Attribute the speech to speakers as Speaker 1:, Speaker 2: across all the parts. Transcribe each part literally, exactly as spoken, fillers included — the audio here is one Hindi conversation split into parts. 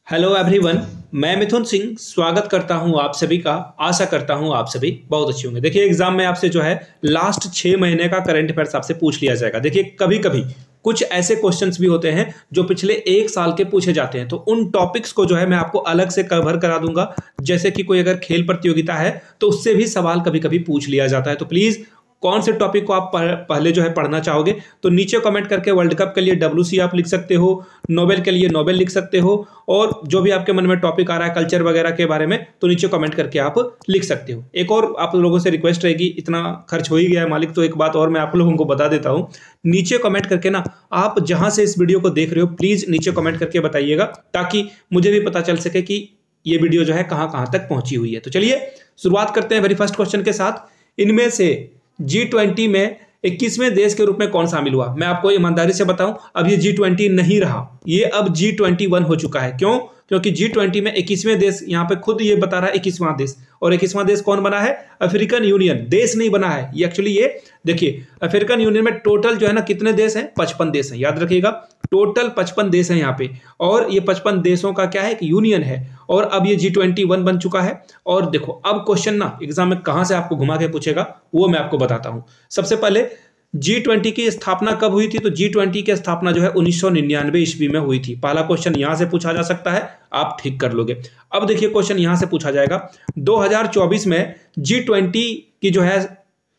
Speaker 1: Hello everyone. मैं मिथुन सिंह स्वागत करता हूं आप सभी का। आशा करता हूं आप सभी बहुत अच्छे होंगे। देखिए एग्जाम में आपसे जो है लास्ट छः महीने का करंट अफेयर्स आपसे पूछ लिया जाएगा। देखिए कभी कभी कुछ ऐसे क्वेश्चंस भी होते हैं जो पिछले एक साल के पूछे जाते हैं, तो उन टॉपिक्स को जो है मैं आपको अलग से कवर करा दूंगा। जैसे कि कोई अगर खेल प्रतियोगिता है तो उससे भी सवाल कभी कभी पूछ लिया जाता है। तो प्लीज़ कौन से टॉपिक को आप पहले जो है पढ़ना चाहोगे तो नीचे कमेंट करके वर्ल्ड कप के लिए डब्ल्यू सी आप लिख सकते हो, नोबेल के लिए नोबेल लिख सकते हो, और जो भी आपके मन में टॉपिक आ रहा है कल्चर वगैरह के बारे में तो नीचे कमेंट करके आप लिख सकते हो। एक और आप लोगों से रिक्वेस्ट रहेगी, इतना खर्च हो ही गया है मालिक, तो एक बात और मैं आप लोगों को बता देता हूँ। नीचे कमेंट करके ना आप जहाँ से इस वीडियो को देख रहे हो प्लीज़ नीचे कमेंट करके बताइएगा, ताकि मुझे भी पता चल सके कि ये वीडियो जो है कहाँ कहाँ तक पहुँची हुई है। तो चलिए शुरुआत करते हैं वेरी फर्स्ट क्वेश्चन के साथ। इनमें से जी ट्वेंटी में इक्कीसवें देश के रूप में कौन शामिल हुआ? मैं आपको ईमानदारी से बताऊं, अब ये जी ट्वेंटी नहीं रहा, ये अब जी ट्वेंटी वन हो चुका है। क्यों? क्योंकि जी ट्वेंटी में इक्कीसवें देश यहाँ पे खुद ये बता रहा है इक्कीसवां देश, और इक्कीसवां देश कौन बना है? African union. देश नहीं बना है ये, एक्चुअली ये देखिए अफ्रीकन यूनियन में टोटल जो है ना कितने देश हैं? पचपन देश हैं, याद रखिएगा। टोटल पचपन देश हैं यहाँ पे, और ये पचपन देशों का क्या है? एक यूनियन है, और अब ये जी ट्वेंटी वन बन चुका है। और देखो अब क्वेश्चन ना एग्जाम में कहाँ से आपको घुमा के पूछेगा वो मैं आपको बताता हूँ। सबसे पहले जी ट्वेंटी की स्थापना कब हुई थी? तो जी ट्वेंटी की स्थापना जो है उन्नीस सौ निन्यानवे ईस्वी में हुई थी। पहला क्वेश्चन यहां से पूछा जा सकता है, आप ठीक कर लोगे। अब देखिए क्वेश्चन यहां से पूछा जाएगा दो हज़ार चौबीस में जी ट्वेंटी की जो है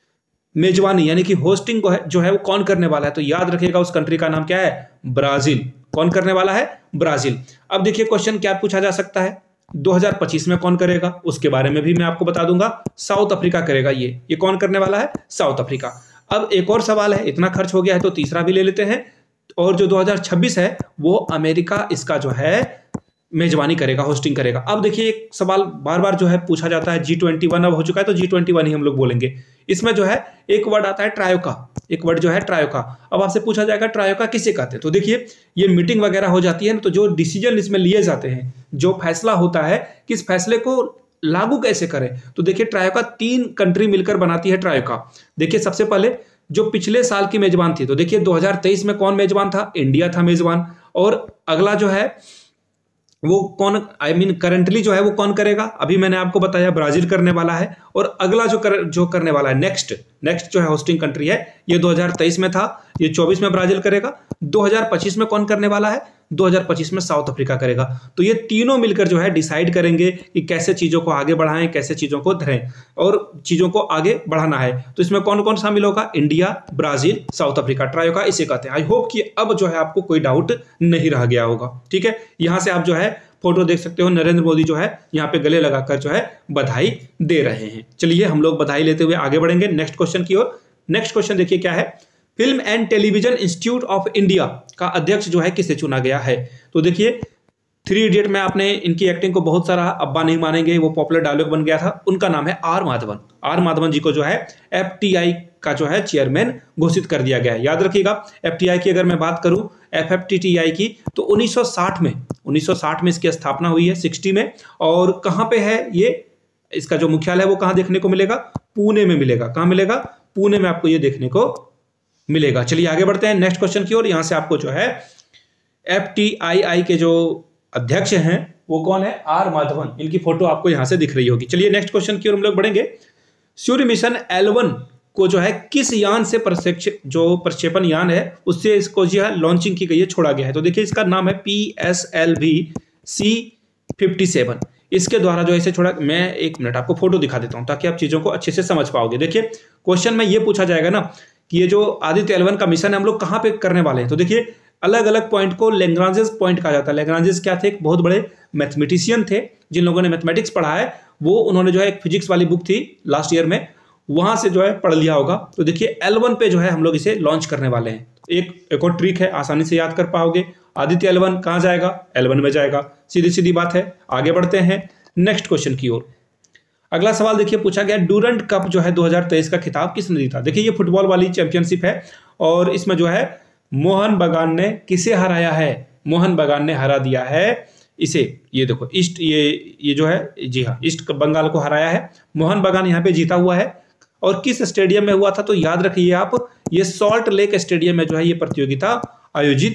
Speaker 1: मेजबानी यानी कि होस्टिंग को है जो है वो कौन करने वाला है? तो याद रखिएगा उस कंट्री का नाम क्या है? ब्राजील। कौन करने वाला है? ब्राजील। अब देखिए क्वेश्चन क्या पूछा जा सकता है, दो हज़ार पच्चीस में कौन करेगा? उसके बारे में भी मैं आपको बता दूंगा। साउथ अफ्रीका करेगा। ये ये कौन करने वाला है? South Africa. अब एक और सवाल है, इतना खर्च हो गया है तो तीसरा भी ले लेते हैं। और जो दो हज़ार छब्बीस है वो अमेरिका इसका जो है मेजबानी करेगा, होस्टिंग करेगा। अब देखिए एक सवाल बार बार जो है पूछा जाता है, जी ट्वेंटी वन अब हो चुका है तो जी ट्वेंटी वन ही हम लोग बोलेंगे। इसमें जो है एक वर्ड आता है ट्रायोका, एक वर्ड जो है ट्रायोका। अब आपसे पूछा जाएगा ट्रायोका किसे कहते हैं? तो देखिए ये मीटिंग वगैरह हो जाती है ना, तो जो डिसीजन इसमें लिए जाते हैं, जो फैसला होता है किस फैसले को लागू कैसे करें, तो देखिए ट्रायोका तीन कंट्री मिलकर बनाती है ट्रायोका। देखिए सबसे पहले जो पिछले साल की मेजबान थी, तो देखिए दो हज़ार तेईस में कौन मेजबान था? इंडिया था मेजबान। और अगला जो है वो कौन, आई मीन करंटली जो है वो कौन करेगा? अभी मैंने आपको बताया ब्राजील करने वाला है। और अगला जो कर, जो करने वाला है नेक्स्ट नेक्स्ट जो है होस्टिंग कंट्री है, ये दो हज़ार तेईस में था, ये चौबीस में ब्राजील करेगा। दो हज़ार पच्चीस में कौन करने वाला है? दो हज़ार पच्चीस में साउथ अफ्रीका करेगा। तो ये तीनों मिलकर जो है डिसाइड करेंगे कि कैसे चीज़ों को आगे बढ़ाएं, कैसे चीज़ों को धरें और चीज़ों को आगे बढ़ाना है। तो इसमें कौन कौन शामिल होगा? India, Brazil, south Africa. Troika इसे कहते हैं। आई होप कि अब जो है आपको कोई डाउट नहीं रह गया होगा। ठीक है, यहाँ से आप जो है फोटो देख सकते हो, नरेंद्र मोदी जो है यहाँ पे गले लगाकर जो है बधाई दे रहे हैं। चलिए हम लोग बधाई लेते हुए आगे बढ़ेंगे नेक्स्ट क्वेश्चन की ओर। नेक्स्ट क्वेश्चन देखिए क्या है, film and television institute of India का अध्यक्ष जो है किसे चुना गया है? तो देखिए थ्री इडियट में आपने इनकी एक्टिंग को बहुत सारा अब्बा नहीं मानेंगे वो पॉपुलर डायलॉग बन गया था। उनका नाम है आर माधवन। आर माधवन जी को जो है एफ टी आई का जो है चेयरमैन घोषित कर दिया गया है। याद रखिएगा एफ टी आई की अगर मैं बात करूं, F F T T I की, तो उन्नीस सौ साठ में उन्नीस सौ साठ में इसकी स्थापना हुई है, साठ में। और कहां पे है ये? इसका जो मुख्यालय है वो कहां देखने को मिलेगा? पुणे में मिलेगा। कहां मिलेगा? पुणे में आपको ये देखने को मिलेगा। चलिए आगे बढ़ते हैं नेक्स्ट क्वेश्चन की ओर। यहां से आपको जो है एफ टी आई आई के जो अध्यक्ष हैं वो कौन है? आर माधवन। इनकी फोटो आपको यहां से दिख रही होगी। चलिए नेक्स्ट क्वेश्चन की ओर हम लोग बढ़ेंगे। सूर्य मिशन एल वन को जो है किस यान से प्रक्षेप जो प्रक्षेपण यान है उससे इसको जो है लॉन्चिंग की गई है, छोड़ा गया है? तो देखिए इसका नाम है P S L V C fifty seven. इसके द्वारा जो इसे छोड़ा, मैं एक मिनट आपको फोटो दिखा देता हूं ताकि आप चीजों को अच्छे से समझ पाओगे। देखिए क्वेश्चन में ये पूछा जाएगा ना कि ये जो आदित्य एल वन का मिशन है हम लोग कहां पे करने वाले हैं? तो देखिए अलग अलग पॉइंट को लैग्रांजेस पॉइंट कहा जाता है। लैग्रांजेस क्या थे? एक बहुत बड़े मैथमेटिशियन थे, जिन लोगों ने मैथमेटिक्स पढ़ा है वो, उन्होंने जो है एक फिजिक्स वाली बुक थी लास्ट ईयर में, वहां से जो है पढ़ लिया होगा। तो देखिए एल वन पे जो है हम लोग इसे लॉन्च करने वाले हैं। एक एक और ट्रिक है, आसानी से याद कर पाओगे। आदित्य एल वन कहां जाएगा? एल वन में जाएगा। सीधी सीधी बात है। आगे बढ़ते हैं नेक्स्ट क्वेश्चन की ओर। अगला सवाल देखिए पूछा गया, डूरंट कप जो है दो हज़ार तेईस का खिताब किसने जीता? देखिए ये फुटबॉल वाली चैंपियनशिप है और इसमें जो है मोहन बगान ने किसे हराया है? मोहन बगान ने हरा दिया है इसे, ये देखो ईस्ट, ये ये जो है, जी हाँ, ईस्ट बंगाल को हराया है। मोहन बगान यहाँ पे जीता हुआ है। और किस स्टेडियम में हुआ था? तो याद रखिए आप, ये सॉल्ट लेक स्टेडियम में जो है ये प्रतियोगिता आयोजित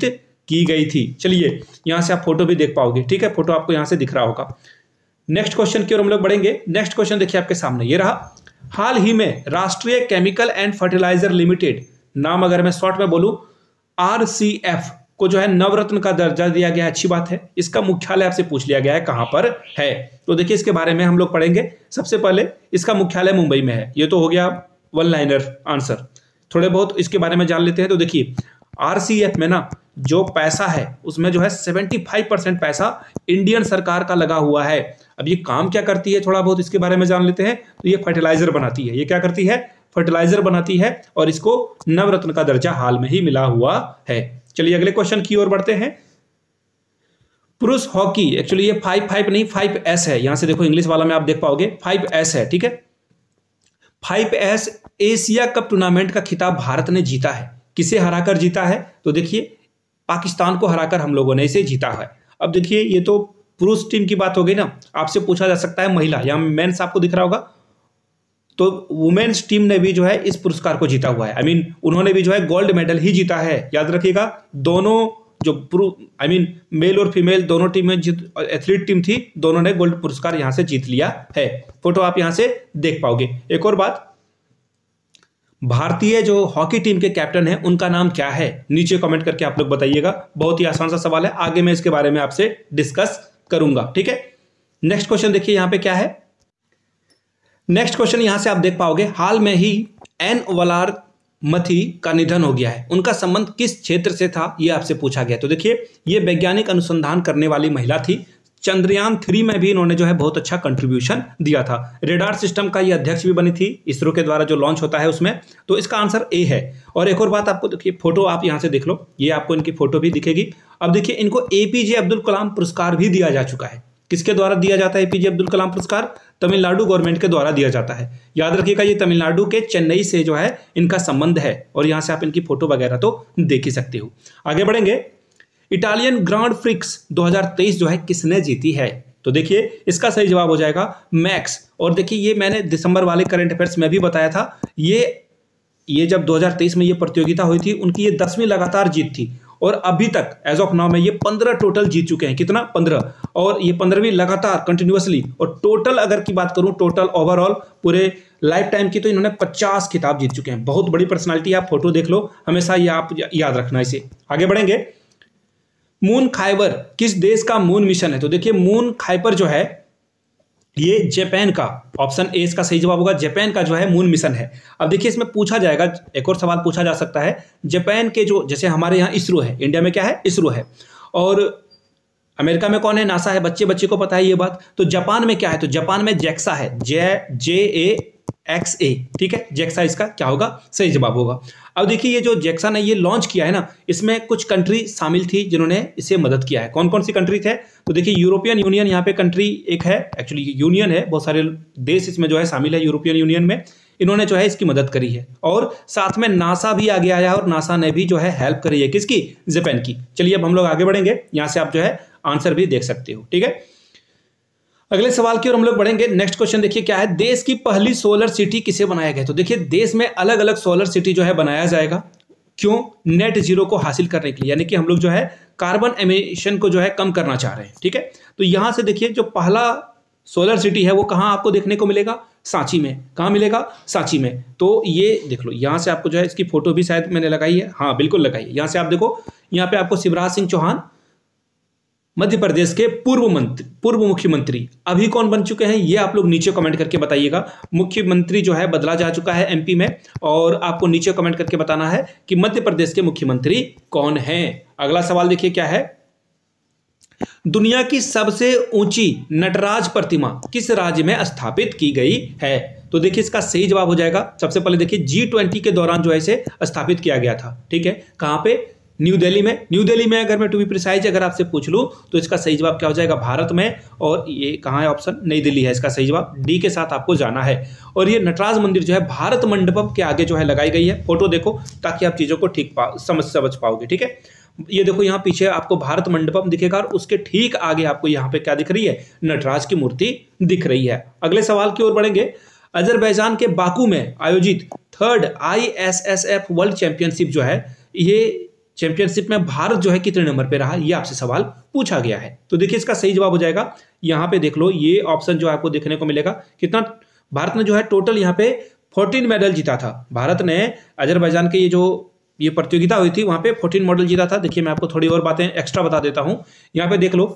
Speaker 1: की गई थी। चलिए यहाँ से आप फोटो भी देख पाओगे, ठीक है, फोटो आपको यहाँ से दिख रहा होगा। नेक्स्ट क्वेश्चन की ओर हम लोग बढ़ेंगे। नेक्स्ट क्वेश्चन देखिए आपके सामने ये रहा। हाल ही में राष्ट्रीय केमिकल एंड फर्टिलाइजर लिमिटेड, नाम अगर मैं शॉर्ट में बोलूं आर सी एफ, को जो है नवरत्न का दर्जा दिया गया। अच्छी बात है। इसका मुख्यालय आपसे पूछ लिया गया है कहां पर है, तो देखिए इसके बारे में हम लोग पढ़ेंगे। सबसे पहले इसका मुख्यालय मुंबई में है। ये तो हो गया वन लाइनर आंसर। थोड़े बहुत इसके बारे में जान लेते हैं। तो देखिए आरसीएफ में ना जो पैसा है उसमें जो है पचहत्तर परसेंट पैसा इंडियन सरकार का लगा हुआ है। अब ये काम क्या करती है थोड़ा बहुत इसके बारे में जान लेते हैं। तो ये फर्टिलाइजर बनाती है। ये क्या करती है? फर्टिलाइजर बनाती है और इसको नवरत्न का दर्जा हाल में ही मिला हुआ है। चलिए अगले क्वेश्चन की ओर बढ़ते हैं। पुरुष हॉकी, एक्चुअली ये फाइव फाइव नहीं फाइव एस है। यहां से देखो इंग्लिश वाला में आप देख पाओगे फाइव एस है, ठीक है। Five S Asia cup tournament का खिताब भारत ने जीता है। किसे हराकर जीता है? तो देखिए पाकिस्तान को हराकर हम लोगों ने इसे जीता है। अब देखिए ये तो पुरुष टीम की बात हो गई ना। आपसे पूछा जा सकता है महिला, या मेंस आपको दिख रहा होगा, तो वुमेन्स टीम ने भी जो है इस पुरस्कार को जीता हुआ है। आई I मीन mean, उन्होंने भी जो है गोल्ड मेडल ही जीता है। याद रखिएगा दोनों जो आई मीन मेल और फीमेल दोनों टीमें एथलीट टीम थी, दोनों ने गोल्ड पुरस्कार यहां से जीत लिया है। फोटो आप यहां से देख पाओगे। एक और बात, भारतीय जो हॉकी टीम के कैप्टन है उनका नाम क्या है? नीचे कमेंट करके आप लोग बताइएगा। बहुत ही आसान सा सवाल है, आगे मैं इसके बारे में आपसे डिस्कस करूंगा, ठीक है। नेक्स्ट क्वेश्चन देखिए यहां पे क्या है। नेक्स्ट क्वेश्चन यहां से आप देख पाओगे, हाल में ही एन वलारमथी का निधन हो गया है। उनका संबंध किस क्षेत्र से था ये आपसे पूछा गया। तो देखिए ये वैज्ञानिक अनुसंधान करने वाली महिला थी। चंद्रयान थ्री में भी इन्होंने जो है बहुत अच्छा कंट्रीब्यूशन दिया था। रेडार सिस्टम का ये अध्यक्ष भी बनी थी इसरो के द्वारा जो लॉन्च होता है उसमें। तो इसका आंसर ए है। और एक और बात आपको देखिए, फोटो आप यहां से देख लो, ये आपको इनकी फोटो भी दिखेगी। अब देखिए इनको एपीजे अब्दुल कलाम पुरस्कार भी दिया जा चुका है। किसके द्वारा दिया जाता है एपीजे अब्दुल कलाम पुरस्कार? तमिलनाडु गवर्नमेंट के द्वारा दिया जाता है। याद रखिएगा ये तमिलनाडु के चेन्नई से जो है इनका संबंध है। और यहां से आप इनकी फोटो वगैरह तो देख ही सकते हो। आगे बढ़ेंगे। इटालियन ग्रांड प्रिक्स दो हज़ार तेईस जो है किसने जीती है? तो देखिए इसका सही जवाब हो जाएगा मैक्स। और देखिए ये मैंने दिसंबर वाले करंट अफेयर्स में भी बताया था। ये ये जब दो हज़ार तेईस में ये प्रतियोगिता हुई थी उनकी ये दसवीं लगातार जीत थी। और अभी तक एज ऑफ नाउ में ये पंद्रह टोटल जीत चुके हैं। कितना? पंद्रह। और ये पंद्रहवीं लगातार कंटिन्यूअसली। और टोटल अगर की बात करूं, टोटल ओवरऑल पूरे लाइफ टाइम की, तो इन्होंने पचास खिताब जीत चुके हैं। बहुत बड़ी पर्सनालिटी। आप फोटो देख लो, हमेशा ये आप याद रखना इसे। आगे बढ़ेंगे। मून खाइबर किस देश का मून मिशन है? तो देखिए मून खाइबर जो है ये जापान का, ऑप्शन ए इसका सही जवाब होगा। जापान का जो है मून मिशन है। अब देखिए इसमें पूछा जाएगा, एक और सवाल पूछा जा सकता है, जापान के जो, जैसे हमारे यहाँ इसरो है, इंडिया में क्या है? इसरो है। और अमेरिका में कौन है? नासा है। बच्चे बच्चे को पता है ये बात। तो जापान में क्या है? तो जापान में जेक्सा है। जे जे ए एक्स ए, ठीक है। जेक्सा इसका क्या होगा? सही जवाब होगा। अब देखिए ये जो जेक्सा ने ये लॉन्च किया है ना, इसमें कुछ कंट्री शामिल थी जिन्होंने इसे मदद किया है। कौन कौन सी कंट्री थे? तो देखिए यूरोपियन यूनियन यहाँ पे कंट्री एक है, एक्चुअली यूनियन है, बहुत सारे देश इसमें जो है शामिल है यूरोपियन यूनियन में। इन्होंने जो है इसकी मदद करी है। और साथ में नासा भी आ गया है और नासा ने भी जो है हेल्प करी है। किसकी? जापान की। चलिए अब हम लोग आगे बढ़ेंगे। यहाँ से आप जो है आंसर भी देख सकते हो, ठीक है। अगले सवाल की ओर हम लोग बढ़ेंगे। नेक्स्ट क्वेश्चन देखिए क्या है। देश की पहली सोलर सिटी किसे बनाया गया? तो देखिए देश में अलग अलग सोलर सिटी जो है बनाया जाएगा। क्यों? नेट जीरो को हासिल करने के लिए, यानी कि हम लोग जो है कार्बन एमिशन को जो है कम करना चाह रहे हैं, ठीक है। तो यहां से देखिए जो पहला सोलर सिटी है वो कहां आपको देखने को मिलेगा? सांची में। कहां मिलेगा? सांची में। तो ये देख लो, यहां से आपको जो है इसकी फोटो भी शायद मैंने लगाई है। हाँ बिल्कुल लगाई है। यहां से आप देखो, यहाँ पे आपको शिवराज सिंह चौहान मध्य प्रदेश के पूर्व मंत्री पूर्व मुख्यमंत्री अभी कौन बन चुके हैं ये आप लोग नीचे कमेंट करके बताइएगा। मुख्यमंत्री जो है बदला जा चुका है एमपी में। और आपको नीचे कमेंट करके बताना है कि मध्य प्रदेश के मुख्यमंत्री कौन हैं। अगला सवाल देखिए क्या है। दुनिया की सबसे ऊंची नटराज प्रतिमा किस राज्य में स्थापित की गई है? तो देखिए इसका सही जवाब हो जाएगा। सबसे पहले देखिए जी ट्वेंटी के दौरान जो है इसे स्थापित किया गया था, ठीक है। कहां पे? न्यू दिल्ली में। न्यू दिल्ली में अगर मैं टू बी प्रिसाइज अगर आपसे पूछ लूं तो इसका सही जवाब क्या हो जाएगा? भारत में। और ये कहाँ है? ऑप्शन नई दिल्ली है। इसका सही जवाब डी के साथ आपको जाना है। और ये नटराज मंदिर जो है भारत मंडपम के आगे जो है लगाई गई है। फोटो देखो ताकि आप चीजों को ठीक पा समझ समझ पाओगे, ठीक है। ये देखो यहाँ पीछे आपको भारत मंडपम दिखेगा और उसके ठीक आगे आपको यहाँ पे क्या दिख रही है? नटराज की मूर्ति दिख रही है। अगले सवाल की ओर बढ़ेंगे। अजरबैजान के बाकू में आयोजित third I S S F world championship जो है ये चैंपियनशिप में भारत जो है कितने नंबर पे रहा, ये आपसे सवाल पूछा गया है। तो देखिए इसका सही जवाब हो जाएगा, यहाँ पे देख लो, ये ऑप्शन जो आपको देखने को मिलेगा। कितना भारत ने जो है टोटल यहाँ पे चौदह मेडल जीता था। भारत ने अजरबैजान के ये जो ये प्रतियोगिता हुई थी वहां पे चौदह मेडल जीता था। देखिए मैं आपको थोड़ी और बातें एक्स्ट्रा बता देता हूं। यहाँ पे देख लो,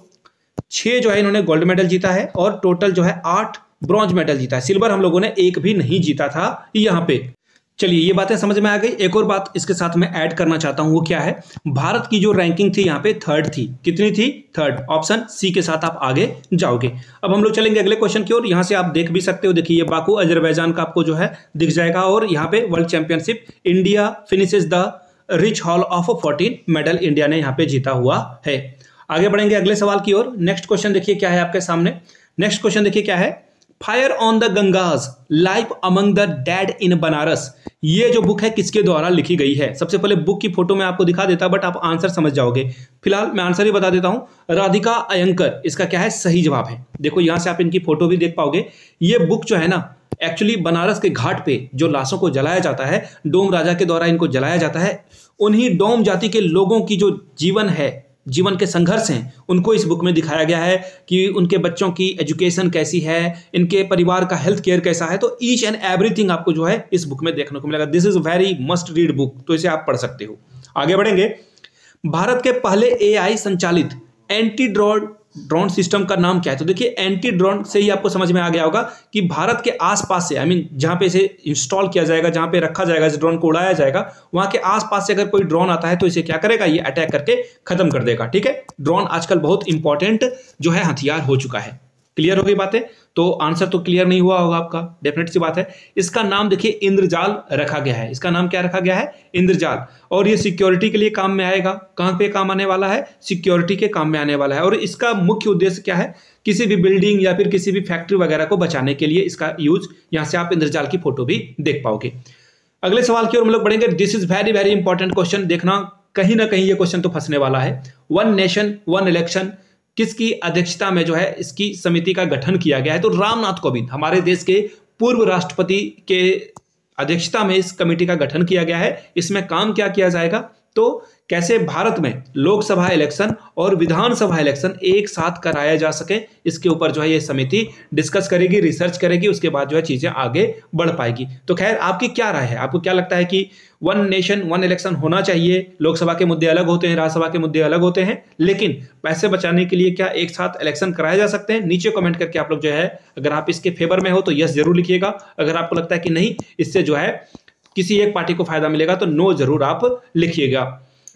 Speaker 1: छह जो है इन्होंने गोल्ड मेडल जीता है और टोटल जो है आठ ब्रॉन्ज मेडल जीता है। सिल्वर हम लोगों ने एक भी नहीं जीता था यहाँ पे। चलिए ये बातें समझ में आ गई। एक और बात इसके साथ मैं ऐड करना चाहता हूं, वो क्या है, भारत की जो रैंकिंग थी यहाँ पे थर्ड थी। कितनी थी? थर्ड। ऑप्शन सी के साथ आप आगे जाओगे। अब हम लोग चलेंगे अगले क्वेश्चन की ओर। यहाँ से आप देख भी सकते हो, देखिए ये बाकू अजरबैजान का आपको जो है दिख जाएगा और यहाँ पे world championship India finishes the rich haul of fourteen medal India ने यहाँ पे जीता हुआ है। आगे बढ़ेंगे अगले सवाल की ओर। नेक्स्ट क्वेश्चन देखिए क्या है आपके सामने। नेक्स्ट क्वेश्चन देखिए क्या है, fire on the Ganges life among the dead in Banaras, ये जो बुक है किसके द्वारा लिखी गई है? सबसे पहले बुक की फोटो मैं आपको दिखा देता, बट आप आंसर समझ जाओगे। फिलहाल मैं आंसर ही बता देता हूं, राधिका अयंकर इसका क्या है सही जवाब है। देखो यहां से आप इनकी फोटो भी देख पाओगे। ये बुक जो है ना एक्चुअली बनारस के घाट पे जो लाशों को जलाया जाता है, डोम राजा के द्वारा इनको जलाया जाता है, उन्हीं डोम जाति के लोगों की जो जीवन है, जीवन के संघर्ष हैं, उनको इस बुक में दिखाया गया है कि उनके बच्चों की एजुकेशन कैसी है, इनके परिवार का हेल्थ केयर कैसा है। तो ईच एंड एवरीथिंग आपको जो है इस बुक में देखने को मिलेगा। This is very must read book, तो इसे आप पढ़ सकते हो। आगे बढ़ेंगे। भारत के पहले एआई संचालित एंटी ड्रोन ड्रोन सिस्टम का नाम क्या है? तो देखिए एंटी ड्रोन से ही आपको समझ में आ गया होगा कि भारत के आसपास से, आई मीन जहां पे इसे इंस्टॉल किया जाएगा, जहां पे रखा जाएगा, इस ड्रोन को उड़ाया जाएगा, वहां के आसपास से अगर कोई ड्रोन आता है तो इसे क्या करेगा, ये अटैक करके खत्म कर देगा। ठीक है, ड्रोन आजकल बहुत इंपॉर्टेंट जो है हथियार हो चुका है। क्लियर हो गई बातें? तो आंसर तो क्लियर नहीं हुआ होगा आपका, डेफिनेट सी बात है। इसका नाम देखिए इंद्रजाल रखा गया है। इसका नाम क्या रखा गया है? इंद्रजाल। और ये सिक्योरिटी के लिए काम में आएगा। कहां पे काम आने वाला है? सिक्योरिटी के काम में आने वाला है। और इसका मुख्य उद्देश्य क्या है? किसी भी बिल्डिंग या फिर किसी भी फैक्ट्री वगैरह को बचाने के लिए इसका यूज। यहां से आप इंद्रजाल की फोटो भी देख पाओगे। अगले सवाल की ओर हम लोग बढ़ेंगे। This is very very important question. देखना कहीं ना कहीं ये क्वेश्चन तो फंसने वाला है। वन नेशन वन इलेक्शन किसकी अध्यक्षता में जो है इसकी समिति का गठन किया गया है? तो रामनाथ कोविंद, हमारे देश के पूर्व राष्ट्रपति के अध्यक्षता में इस कमेटी का गठन किया गया है। इसमें काम क्या किया जाएगा? तो कैसे भारत में लोकसभा इलेक्शन और विधानसभा इलेक्शन एक साथ कराया जा सके, इसके ऊपर जो है ये समिति डिस्कस करेगी, रिसर्च करेगी, उसके बाद जो है चीजें आगे बढ़ पाएगी। तो खैर आपकी क्या राय है? आपको क्या लगता है कि वन नेशन वन इलेक्शन होना चाहिए? लोकसभा के मुद्दे अलग होते हैं, राज्यसभा के मुद्दे अलग होते हैं, लेकिन पैसे बचाने के लिए क्या एक साथ इलेक्शन कराए जा सकते हैं? नीचे कमेंट करके आप लोग जो है, अगर आप इसके फेवर में हो तो यस जरूर लिखिएगा। अगर आपको लगता है कि नहीं, इससे जो है किसी एक पार्टी को फायदा मिलेगा, तो नो जरूर आप लिखिएगा।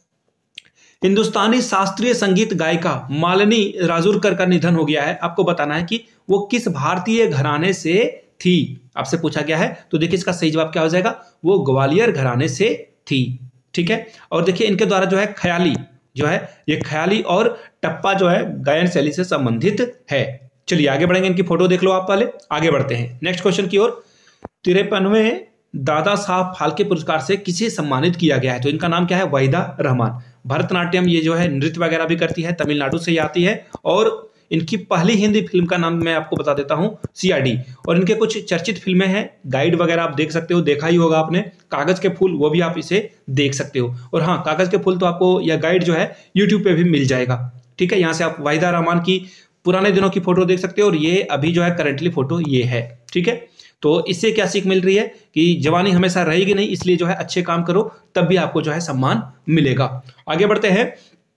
Speaker 1: हिंदुस्तानी शास्त्रीय संगीत गायिका मालिनी राजूरकर का निधन हो गया है। आपको बताना है कि वो किस भारतीय घराने से थी, आपसे पूछा गया है। तो देखिए इसका सही जवाब क्या हो जाएगा? वो ग्वालियर घराने से थी। ठीक है, और देखिए इनके द्वारा जो है ख्याली जो है, ये ख्याली और टप्पा जो है गायन शैली से संबंधित है। चलिए आगे बढ़ेंगे, इनकी फोटो देख लो आप पहले। आगे बढ़ते हैं नेक्स्ट क्वेश्चन की ओर। तिरपनवें दादा साहब फाल्के पुरस्कार से किसे सम्मानित किया गया है? तो इनका नाम क्या है? वहीदा रहमान। भरतनाट्यम ये जो है नृत्य वगैरह भी करती है, तमिलनाडु से ही आती है। और इनकी पहली हिंदी फिल्म का नाम मैं आपको बता देता हूं, सीआरडी। और इनके कुछ चर्चित फिल्में हैं, गाइड वगैरह आप देख सकते हो, देखा ही होगा आपने। कागज के फूल, वो भी आप इसे देख सकते हो। और हाँ, कागज के फूल तो आपको यह गाइड जो है यूट्यूब पे भी मिल जाएगा। ठीक है, यहाँ से आप वहीदा रहमान की पुराने दिनों की फोटो देख सकते हो, और ये अभी जो है करंटली फोटो ये है। ठीक है, तो इससे क्या सीख मिल रही है कि जवानी हमेशा रहेगी नहीं, इसलिए जो है अच्छे काम करो, तब भी आपको जो है सम्मान मिलेगा। आगे बढ़ते हैं।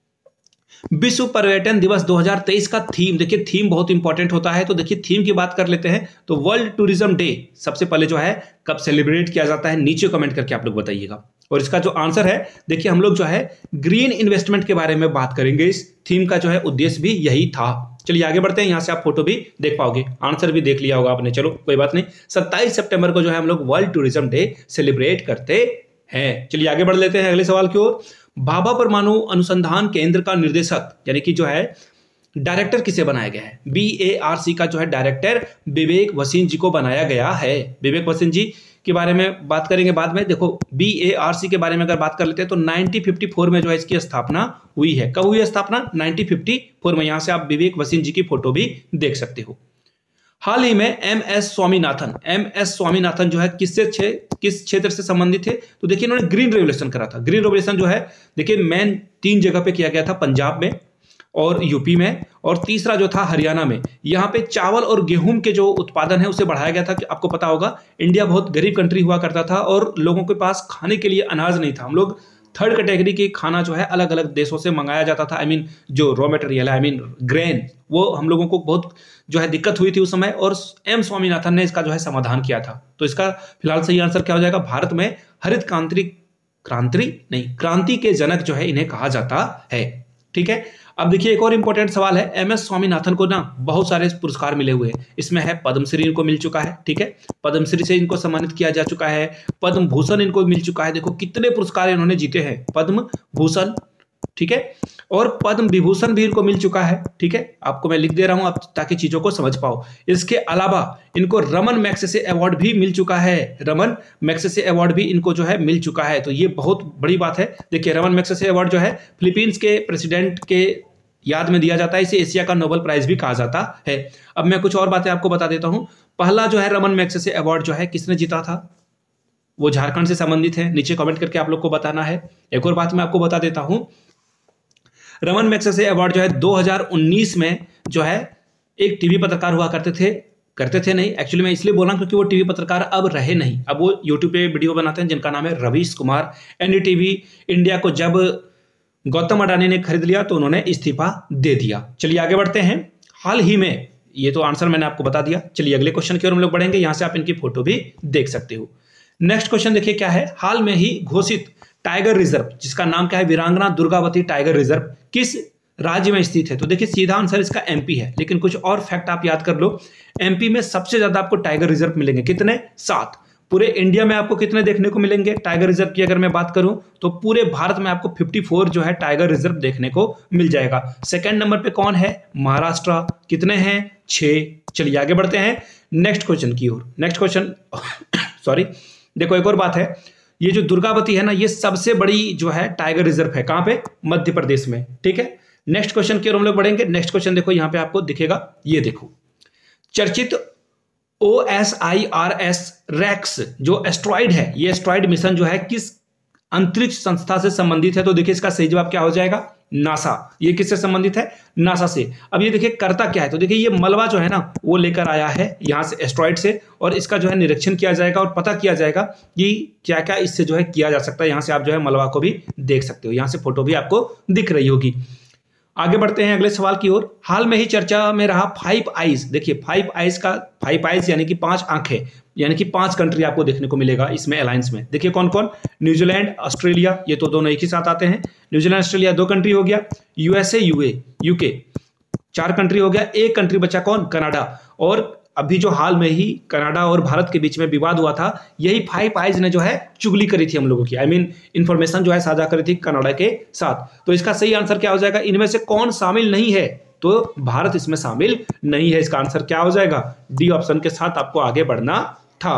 Speaker 1: विश्व पर्यटन दिवस दो हज़ार तेईस का थीम, देखिए थीम बहुत इंपॉर्टेंट होता है। तो देखिए थीम की बात कर लेते हैं। तो वर्ल्ड टूरिज्म डे सबसे पहले जो है कब सेलिब्रेट किया जाता है, नीचे कमेंट करके आप लोग बताइएगा। और इसका जो आंसर है, देखिए हम लोग जो है ग्रीन इन्वेस्टमेंट के बारे में बात करेंगे। इस थीम का जो है उद्देश्य भी यही था। चलिए आगे बढ़ते हैं। यहाँ से आप फोटो भी देख पाओगे, आंसर भी देख लिया होगा आपने। चलो कोई बात नहीं। सत्ताईस सितंबर को जो है हम लोग वर्ल्ड टूरिज्म डे सेलिब्रेट करते हैं। चलिए आगे बढ़ लेते हैं अगले सवाल की ओर। भाभा परमाणु अनुसंधान केंद्र का निर्देशक यानी कि जो है डायरेक्टर किसे बनाया गया है? बी ए आर सी का जो है डायरेक्टर विवेक वसीन जी को बनाया गया है। विवेक वसीन जी के बारे में बात करेंगे बाद में। देखो बी ए आर सी के बारे में अगर बात कर लेते हैं तो नाइनटीन फिफ्टी फोर में जो है इसकी स्थापना हुई है। कब हुई है स्थापना? नाइनटीन फिफ्टी फोर में। यहां से आप विवेक वसीन जी की फोटो भी देख सकते हो। हाल ही में M S Swaminathan M S Swaminathan जो है किससे छे किस क्षेत्र से संबंधित थे? तो देखिए इन्होंने ग्रीन रेवोल्यूशन करा था। ग्रीन रेवोल्यूशन जो है देखिए मेन तीन जगह पे किया गया था, पंजाब में और यूपी में, और तीसरा जो था हरियाणा में। यहाँ पे चावल और गेहूं के जो उत्पादन है उसे बढ़ाया गया था। कि आपको पता होगा इंडिया बहुत गरीब कंट्री हुआ करता था और लोगों के पास खाने के लिए अनाज नहीं था। हम लोग थर्ड कैटेगरी की खाना जो है अलग अलग देशों से मंगाया जाता था। आई मीन जो रॉ मटेरियल है, आई मीन ग्रेन, वो हम लोगों को बहुत जो है दिक्कत हुई थी उस समय, और एम स्वामीनाथन ने इसका जो है समाधान किया था। तो इसका फिलहाल सही आंसर क्या हो जाएगा? भारत में हरित क्रांति क्रांति नहीं क्रांति के जनक जो है इन्हें कहा जाता है। ठीक है, अब देखिए एक और इंपॉर्टेंट सवाल है। एम एस स्वामीनाथन को ना बहुत सारे पुरस्कार मिले हुए हैं। इसमें है पद्मश्री इनको मिल चुका है। ठीक है, पद्मश्री से इनको सम्मानित किया जा चुका है। पद्म भूषण इनको मिल चुका है। देखो कितने पुरस्कार इन्होंने जीते हैं, पद्म भूषण, ठीक है, और पद्म विभूषण भी इनको मिल चुका है। ठीक है, आपको मैं लिख दे रहा हूं आप ताकि चीजों को समझ पाओ। इसके अलावा इनको रमन मैग्सेसे अवार्ड भी मिल चुका है। रमन मैग्सेसे अवार्ड भी इनको जो है मिल चुका है। तो ये बहुत बड़ी बात है। देखिए रमन मैग्सेसे अवार्ड जो है फिलीपींस के प्रेसिडेंट के याद में दिया जाता है। इसे एशिया का नोबेल प्राइज भी कहा जाता है। अब मैं कुछ और बातें आपको बता देता हूं। पहला जो है रमन मैग्सेसे अवार्ड जो है किसने जीता था? वो झारखंड से संबंधित है। नीचे कमेंट करके आप लोग को बताना है। एक और बात मैं आपको बता देता हूं, रमन मैग्सेसे अवार्ड जो है दो हज़ार उन्नीस में जो है एक टीवी पत्रकार हुआ करते थे करते थे नहीं, एक्चुअली मैं इसलिए बोल रहा हूं क्योंकि वो टीवी पत्रकार अब रहे नहीं। अब वो यूट्यूब पे वीडियो बनाते हैं जिनका नाम है रवीश कुमार। एनडीटीवी इंडिया को जब गौतम अडानी ने खरीद लिया तो उन्होंने इस्तीफा दे दिया। चलिए आगे बढ़ते हैं। हाल ही में, ये तो आंसर मैंने आपको बता दिया। चलिए अगले क्वेश्चन की ओर हम लोग बढ़ेंगे। यहां से आप इनकी फोटो भी देख सकते हो। नेक्स्ट क्वेश्चन देखिए क्या है। हाल में ही घोषित टाइगर रिजर्व, जिसका नाम क्या है, वीरांगना दुर्गावती टाइगर रिजर्व, किस राज्य में स्थित है? तो देखिए सीधा आंसर इसका एमपी है, लेकिन कुछ और फैक्ट आप याद कर लो। एमपी में सबसे ज्यादा आपको टाइगर रिजर्व मिलेंगे। कितने? सात। पूरे इंडिया में आपको कितने देखने को मिलेंगे टाइगर रिजर्व की अगर मैं बात करूं तो पूरे भारत में आपको चौवन जो है टाइगर रिजर्व देखने को मिल जाएगा। सेकंड नंबर पे कौन है? महाराष्ट्र। कितने हैं? छह। चलिए आगे बढ़ते हैं नेक्स्ट क्वेश्चन की ओर। नेक्स्ट क्वेश्चन सॉरी देखो एक और बात है, ये जो दुर्गावती है ना, ये सबसे बड़ी जो है टाइगर रिजर्व है। कहां पे? मध्य प्रदेश में। ठीक है, नेक्स्ट क्वेश्चन की ओर हम लोग बढ़ेंगे। नेक्स्ट क्वेश्चन देखो यहां पे आपको दिखेगा, ये देखो, चर्चित O S I R S rex जो एस्ट्रॉइड है, ये एस्ट्रॉइड मिशन जो है किस अंतरिक्ष संस्था से संबंधित है? तो देखिए इसका सही जवाब क्या हो जाएगा? नासा। ये किससे संबंधित है? नासा से। अब ये देखिए करता क्या है, तो देखिए ये मलबा जो है ना वो लेकर आया है यहां से एस्ट्रॉइड से, और इसका जो है निरीक्षण किया जाएगा और पता किया जाएगा कि क्या क्या इससे जो है किया जा सकता है। यहां से आप जो है मलबा को भी देख सकते हो। यहां से फोटो भी आपको दिख रही होगी। आगे बढ़ते हैं अगले सवाल की ओर। हाल में ही चर्चा में रहा फाइव आइज। देखिए फाइव आइज का फाइव आइज यानी कि पांच आंखें, यानी कि पांच कंट्री आपको देखने को मिलेगा इसमें अलायंस में। देखिए कौन कौन? न्यूजीलैंड, ऑस्ट्रेलिया, ये तो दोनों एक ही साथ आते हैं। न्यूजीलैंड ऑस्ट्रेलिया दो कंट्री हो गया। यूएसए, यूए यूके चार कंट्री हो गया। एक कंट्री बचा कौन? कनाडा। और अभी जो हाल में ही कनाडा और भारत के बीच में विवाद हुआ था, यही फाइव आइज ने जो है चुगली करी थी हम लोगों की, आई मीन इंफॉर्मेशन जो है साझा करी थी कनाडा के साथ। तो इसका सही आंसर क्या हो जाएगा? इनमें से कौन शामिल नहीं है? तो भारत इसमें शामिल नहीं है। इसका आंसर क्या हो जाएगा? डी ऑप्शन के साथ आपको आगे बढ़ना था।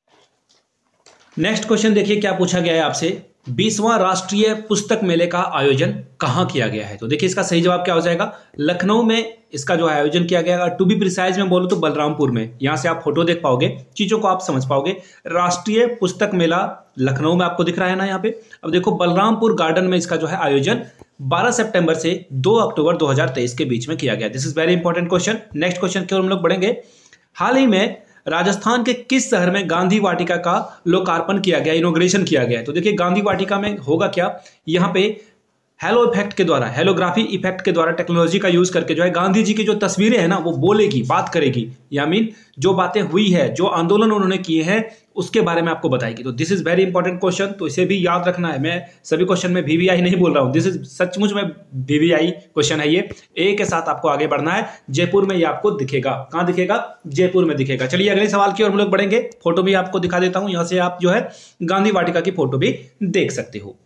Speaker 1: नेक्स्ट क्वेश्चन देखिए क्या पूछा गया है आपसे। बीसवां राष्ट्रीय पुस्तक मेले का आयोजन कहां किया गया है? तो देखिए इसका सही जवाब क्या हो जाएगा? लखनऊ में इसका जो आयोजन किया गया। टू बी प्रिसाइज में बोलो तो बलरामपुर में। यहां से आप फोटो देख पाओगे, चीजों को आप समझ पाओगे। राष्ट्रीय पुस्तक मेला लखनऊ में आपको दिख रहा है ना यहाँ पे। अब देखो बलरामपुर गार्डन में इसका जो है आयोजन बारह सितंबर से दो अक्टूबर दो हज़ार तेईस के बीच में किया गया। This is very important question. Next question की ओर हम लोग बढ़ेंगे। हाल ही में राजस्थान के किस शहर में गांधी वाटिका का लोकार्पण किया गया, इनॉग्रेशन किया गया है? तो देखिए गांधी वाटिका में होगा क्या, यहाँ पे हेलो इफेक्ट के द्वारा, हेलोग्राफी इफेक्ट के द्वारा टेक्नोलॉजी का यूज करके जो है गांधी जी की जो तस्वीरें हैं ना वो बोलेगी, बात करेगी, या मीन जो बातें हुई है, जो आंदोलन उन्होंने किए हैं उसके बारे में आपको बताएगी। तो this is very important question, तो इसे भी याद रखना है। मैं सभी क्वेश्चन में वीवीआई नहीं बोल रहा हूँ, दिस इज सचमुच में वीवीआई क्वेश्चन है ये। ए के साथ आपको आगे बढ़ना है। जयपुर में ये आपको दिखेगा। कहां दिखेगा? जयपुर में दिखेगा। चलिए अगले सवाल की ओर हम लोग बढ़ेंगे। फोटो भी आपको दिखा देता हूं, यहां से आप जो है गांधी वाटिका की फोटो भी देख सकते हो।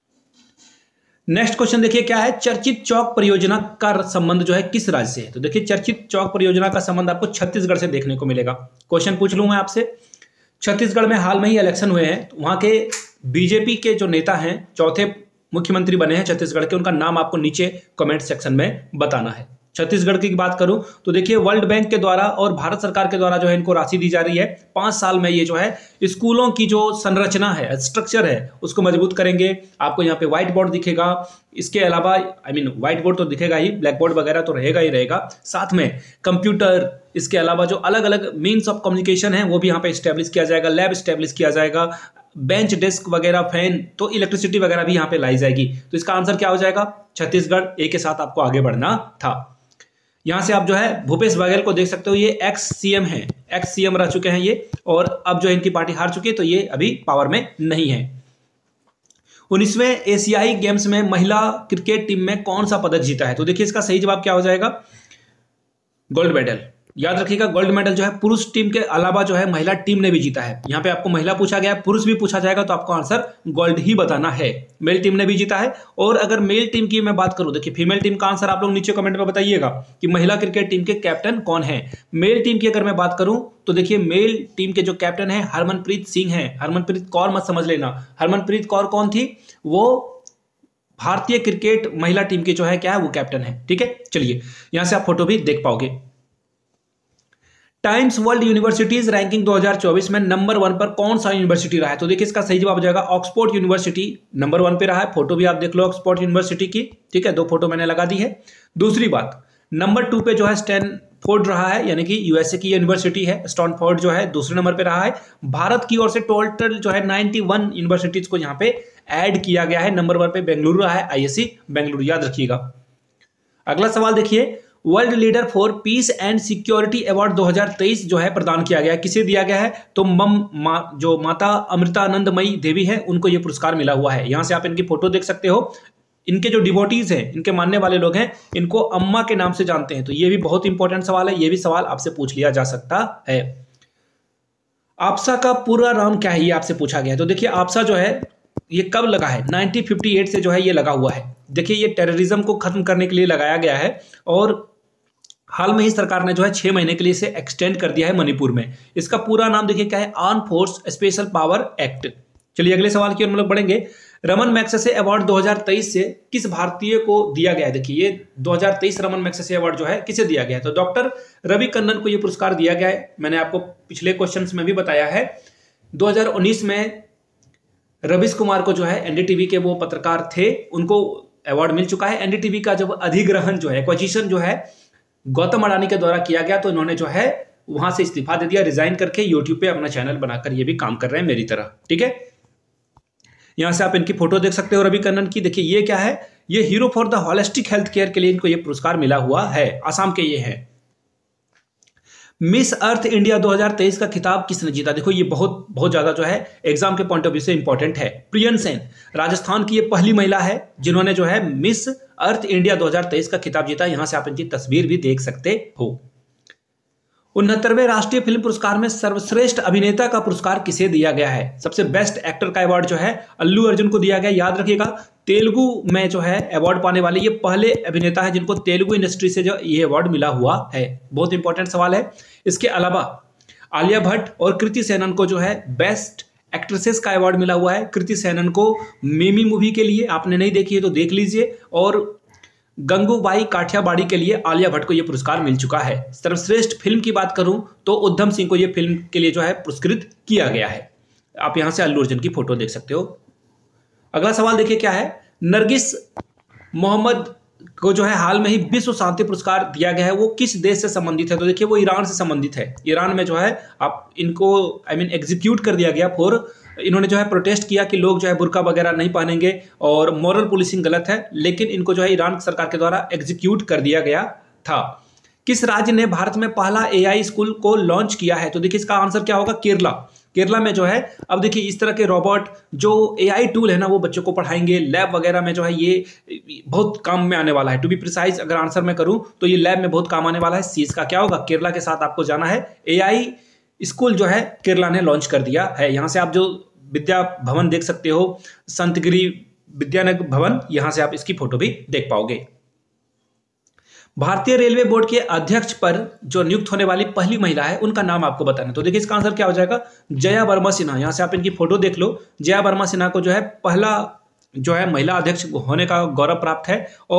Speaker 1: नेक्स्ट क्वेश्चन देखिए क्या है। चर्चित चौक परियोजना का संबंध जो है किस राज्य से है? तो देखिए चर्चित चौक परियोजना का संबंध आपको छत्तीसगढ़ से देखने को मिलेगा। क्वेश्चन पूछ लूं मैं आपसे, छत्तीसगढ़ में हाल में ही इलेक्शन हुए हैं, वहां के बीजेपी के जो नेता हैं, चौथे मुख्यमंत्री बने हैं छत्तीसगढ़ के, उनका नाम आपको नीचे कमेंट सेक्शन में बताना है। छत्तीसगढ़ की बात करूं तो देखिए वर्ल्ड बैंक के द्वारा और भारत सरकार के द्वारा जो है इनको राशि दी जा रही है। पांच साल में ये जो है स्कूलों की जो संरचना है, स्ट्रक्चर है, उसको मजबूत करेंगे। आपको यहाँ पे व्हाइट बोर्ड दिखेगा, इसके अलावा आई मीन व्हाइट बोर्ड तो दिखेगा ही, ब्लैक बोर्ड वगैरह तो रहेगा ही रहेगा, साथ में कंप्यूटर, इसके अलावा जो अलग अलग मीन्स ऑफ कम्युनिकेशन है वो भी यहाँ पे स्टैब्लिश किया जाएगा, लैब स्टैब्लिश किया जाएगा, बेंच डेस्क वगैरह, फैन, तो इलेक्ट्रिसिटी वगैरह भी यहाँ पे लाई जाएगी। तो इसका आंसर क्या हो जाएगा? छत्तीसगढ़। ए के साथ आपको आगे बढ़ना था। यहां से आप जो है भूपेश बघेल को देख सकते हो, ये एक्स सीएम है, एक्स सीएम रह चुके हैं ये, और अब जो इनकी पार्टी हार चुकी है तो ये अभी पावर में नहीं है। उन्नीसवें एशियाई गेम्स में महिला क्रिकेट टीम में कौन सा पदक जीता है? तो देखिए इसका सही जवाब क्या हो जाएगा? Gold medal. याद रखिएगा गोल्ड मेडल जो है पुरुष टीम के अलावा जो है महिला टीम ने भी जीता है। यहाँ पे आपको महिला पूछा गया है, पुरुष भी पूछा जाएगा तो आपको आंसर गोल्ड ही बताना है। मेल टीम ने भी जीता है। और अगर मेल टीम की मैं बात करूं, देखिए फीमेल टीम का आंसर आप लोग नीचे कमेंट में बताइएगा कि महिला क्रिकेट टीम के कैप्टन कौन है। मेल टीम की अगर मैं बात करूं तो देखिए मेल टीम के जो कैप्टन है हरमनप्रीत सिंह है। हरमनप्रीत कौर मत समझ लेना, हरमनप्रीत कौर कौन थी? वो भारतीय क्रिकेट महिला टीम की जो है क्या है वो कैप्टन है। ठीक है, चलिए यहां से आप फोटो भी देख पाओगे। टाइम्स वर्ल्ड यूनिवर्सिटीज रैंकिंग दो हज़ार चौबीस में नंबर वन पर कौन सा यूनिवर्सिटी रहा है? तो देखिए इसका सही जवाब हो जाएगा ऑक्सफोर्ड यूनिवर्सिटी नंबर वन पे रहा है। फोटो भी आप देख लो ऑक्सफोर्ड यूनिवर्सिटी की। ठीक है, दो फोटो मैंने लगा दी है। दूसरी बात, नंबर टू पे जो है स्टैनफोर्ड रहा है, यानी कि यूएसए की यूनिवर्सिटी है। स्टैनफोर्ड जो है दूसरे नंबर पे रहा है। भारत की ओर से टोटल जो है इक्यानवे यूनिवर्सिटीज को यहाँ पे ऐड किया गया है। नंबर वन पे बेंगलुरु रहा है, आईएससी बेंगलुरु, याद रखिएगा। अगला सवाल देखिए, world leader for peace and security award दो हज़ार तेईस जो है प्रदान किया गया है, किसे दिया गया है? तो मम मा, जो माता अमृतानंदमयी देवी है उनको ये पुरस्कार मिला हुआ है। यहां से आप इनकी फोटो देख सकते हो। इनके जो डिवोटीज हैं, इनके मानने वाले लोग हैं, इनको अम्मा के नाम से जानते हैं। तो ये भी बहुत इंपॉर्टेंट सवाल है, ये भी सवाल आपसे पूछ लिया जा सकता है। आपसा का पूरा नाम क्या है, ये आपसे पूछा गया है। तो देखिए आपसा जो है ये कब लगा है? नाइनटीन फिफ्टी एट से जो है ये लगा हुआ है। देखिए ये टेररिज्म को खत्म करने के लिए लगाया गया है और हाल में ही सरकार ने जो है छह महीने के लिए इसे एक्सटेंड कर दिया है मणिपुर में। इसका पूरा नाम देखिए क्या है? Arm force special power act. चलिए अगले सवाल की ओर हम लोग बढ़ेंगे। रमन मैग्सेसे अवार्ड दो हज़ार तेईस से किस भारतीय को दिया गया है? देखिए ये दो हज़ार तेईस रमन मैग्सेसे अवार्ड जो है किसे दिया गया है? तो डॉक्टर रवि कन्नन को यह पुरस्कार दिया गया है। मैंने आपको पिछले क्वेश्चन में भी बताया है। दो हज़ार उन्नीस में रवीश कुमार को जो है एनडीटीवी के वो पत्रकार थे, उनको अवार्ड मिल चुका है। एनडीटीवी का जब अधिग्रहण जो है, एक्विजिशन जो है गौतम अडानी के द्वारा किया गया, तो इन्होंने जो है वहां से इस्तीफा दे दिया, रिजाइन करके यूट्यूब पे अपना चैनल बनाकर ये भी काम कर रहे हैं मेरी तरह। ठीक है, यहां से आप इनकी फोटो देख सकते हो रवि कन्नन की। देखिए ये क्या है? ये hero for the holistic health care के लिए इनको ये पुरस्कार मिला हुआ है। आसाम के ये हैं। मिस अर्थ इंडिया दो हज़ार तेईस का खिताब किसने जीता? देखो ये बहुत बहुत ज्यादा जो है एग्जाम के पॉइंट ऑफ व्यू से इंपॉर्टेंट है। प्रियन सेन राजस्थान की ये पहली महिला है जिन्होंने जो है मिस अर्थ इंडिया दो हज़ार तेईस का खिताब जीता। यहां से आप इनकी तस्वीर भी देख सकते हो। उनहत्तरवें राष्ट्रीय फिल्म पुरस्कार में सर्वश्रेष्ठ अभिनेता का पुरस्कार किसे दिया गया है? सबसे बेस्ट एक्टर का अवार्ड जो है अल्लू अर्जुन को दिया गया। याद रखिएगा तेलुगु में जो है अवार्ड पाने वाले ये पहले अभिनेता है जिनको तेलुगु इंडस्ट्री से जो ये अवार्ड मिला हुआ है। बहुत इंपॉर्टेंट सवाल है। इसके अलावा आलिया भट्ट और कृति सेनन को जो है बेस्ट एक्ट्रेसेस का अवार्ड मिला हुआ है। कृति सेनन को मिमी मूवी के लिए, आपने नहीं देखी है तो देख लीजिए, और गंगूबाई काठियावाड़ी के लिए आलिया भट्ट को यह पुरस्कार मिल चुका है। सर्वश्रेष्ठ फिल्म की बात करूं तो उद्धम सिंह को यह फिल्म के लिए जो है पुरस्कृत किया गया है। आप यहां से अल्लू अर्जुन की फोटो देख सकते हो। अगला सवाल देखिए क्या है? नरगिस मोहम्मद को जो है हाल में ही विश्व शांति पुरस्कार दिया गया है, वो किस देश से संबंधित है? तो देखिए वो ईरान से संबंधित है। ईरान में जो है आप इनको आई मीन एग्जीक्यूट कर दिया गया फॉर, इन्होंने जो है प्रोटेस्ट किया कि लोग जो है बुर्का वगैरह नहीं पहनेंगे और मॉरल पुलिसिंग गलत है, लेकिन इनको जो है ईरान सरकार के द्वारा एग्जीक्यूट कर दिया गया था। किस राज्य ने भारत में पहला एआई स्कूल को लॉन्च किया है? तो देखिए इसका आंसर क्या होगा? केरला। केरला में जो है अब देखिए इस तरह के रोबोट जो एआई टूल है ना वो बच्चों को पढ़ाएंगे। लैब वगैरह में जो है ये बहुत काम में आने वाला है। टू बी प्रिसाइज अगर आंसर मैं करूं तो ये लैब में बहुत काम आने वाला है। सी इसका क्या होगा? केरला के साथ आपको जाना है। एआई स्कूल जो है केरला ने लॉन्च कर दिया है। यहां से आप जो विद्या भवन देख सकते हो, संतगिरी विद्यानगर भवन, यहां से आप इसकी फोटो भी देख पाओगे। भारतीय रेलवे बोर्ड के अध्यक्ष पर जो नियुक्त होने वाली पहली महिला है उनका नाम आपको बताना। तो देखिए इसका आंसर क्या हो जाएगा? जया वर्मा सिन्हा। यहां से आप इनकी फोटो देख लो। जया वर्मा सिन्हा को जो है पहला जो है महिला अध्यक्ष होने का गौरव प्राप्त है और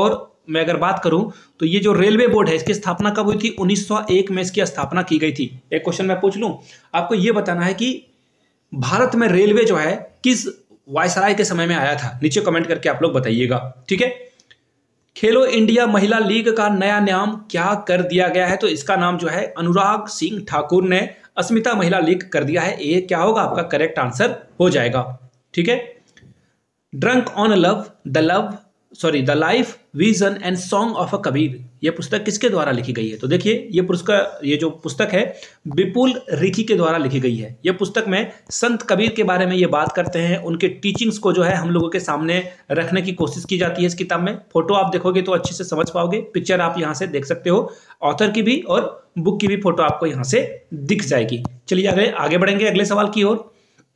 Speaker 1: मैं अगर बात करूं तो ये जो रेलवे बोर्ड है इसकी स्थापना कब हुई थी? उन्नीस सौ एक में इसकी स्थापना की गई थी। एक क्वेश्चन मैं पूछ लूं, आपको ये बताना है कि भारत में रेलवे जो है किस वायसराय के समय में आया था? नीचे कमेंट करके आप लोग बताइएगा, ठीक है। खेलो इंडिया महिला लीग का नया नाम क्या कर दिया गया है? तो इसका नाम जो है अनुराग सिंह ठाकुर ने अस्मिता महिला लीग कर दिया है। ये क्या होगा? आपका करेक्ट आंसर हो जाएगा, ठीक है। Drunk on love the love sorry the life vision and song of a Kabir, ये पुस्तक किसके द्वारा लिखी गई है? तो देखिए ये पुस्तक ये जो पुस्तक है विपुल रिखी के द्वारा लिखी गई है। ये पुस्तक में संत कबीर के बारे में ये बात करते हैं, उनके टीचिंग्स को जो है हम लोगों के सामने रखने की कोशिश की जाती है इस किताब में। फोटो आप देखोगे तो अच्छे से समझ पाओगे, पिक्चर आप यहाँ से देख सकते हो, ऑथर की भी और बुक की भी फोटो आपको यहाँ से दिख जाएगी। चलिए आगे आगे बढ़ेंगे अगले सवाल की ओर।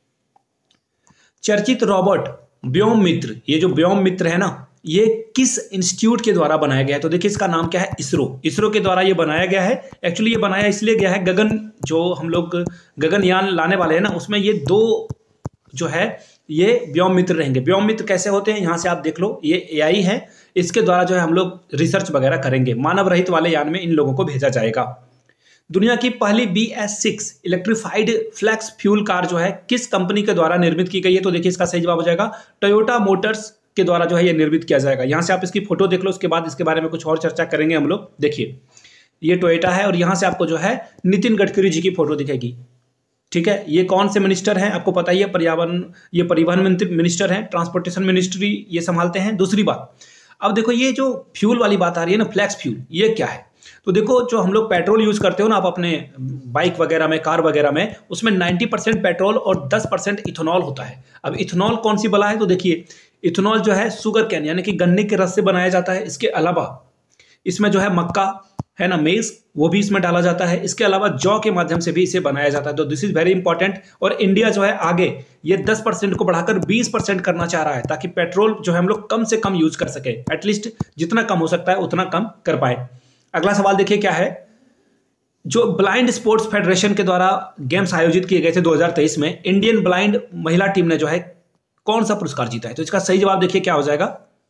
Speaker 1: चर्चित रॉबर्ट व्योम मित्र, ये जो व्योम मित्र है ना, ये किस इंस्टीट्यूट के द्वारा बनाया गया है? तो देखिए इसका नाम क्या है? इसरो। इसरो के द्वारा ये बनाया गया है। एक्चुअली ये बनाया इसलिए गया है, गगन जो हम लोग गगनयान लाने वाले हैं ना, उसमें ये दो जो है ये व्योम मित्र रहेंगे। व्योम मित्र कैसे होते हैं? यहाँ से आप देख लो, ये एआई है, इसके द्वारा जो है हम लोग रिसर्च वगैरह करेंगे। मानव रहित वाले यान में इन लोगों को भेजा जाएगा। दुनिया की पहली B S six electrified flex fuel car जो है किस कंपनी के द्वारा निर्मित की गई है? तो देखिए इसका सही जवाब हो जाएगा टोयोटा मोटर्स के द्वारा जो है ये निर्मित किया जाएगा। यहाँ से आप इसकी फोटो देख लो, उसके बाद इसके बारे में कुछ और चर्चा करेंगे हम लोग। देखिए ये टोयोटा है और यहाँ से आपको जो है नितिन गडकरी जी की फोटो दिखेगी, ठीक है। ये कौन से मिनिस्टर हैं? आपको पता ही है, पर्यावरण ये परिवहन मंत्री मिनिस्टर हैं, ट्रांसपोर्टेशन मिनिस्ट्री ये संभालते हैं। दूसरी बात, अब देखो ये जो फ्यूल वाली बात आ रही है ना, फ्लैक्स फ्यूल, ये क्या है? तो देखो जो हम लोग पेट्रोल यूज करते हो ना आप अपने बाइक वगैरह में, कार वगैरह में, उसमें नब्बे परसेंट पेट्रोल और दस परसेंट इथेनॉल होता है। अब इथेनॉल कौन सी बला है? तो देखिए इथेनॉल जो है शुगर कैन यानी कि गन्ने के रस से बनाया जाता है। इसके अलावा इसमें जो है मक्का है ना, मेज, वो भी इसमें डाला जाता है। इसके अलावा जौ के माध्यम से भी इसे बनाया जाता है। तो दिस इज वेरी इंपॉर्टेंट। और इंडिया जो है आगे ये दस परसेंट को बढ़ाकर बीस परसेंट करना चाह रहा है, ताकि पेट्रोल जो है हम लोग कम से कम यूज कर सके, एटलीस्ट जितना कम हो सकता है उतना कम कर पाए। अगला सवाल देखिए क्या है। जो ब्लाइंड स्पोर्ट्स फेडरेशन के द्वारा गेम्स आयोजित किए गए थे दो हज़ार तेईस में, इंडियन ब्लाइंड महिला टीम ने जो है कौन सा पुरस्कार जीता है? तो इसका सही जवाब देखिए क्या हो जाएगा?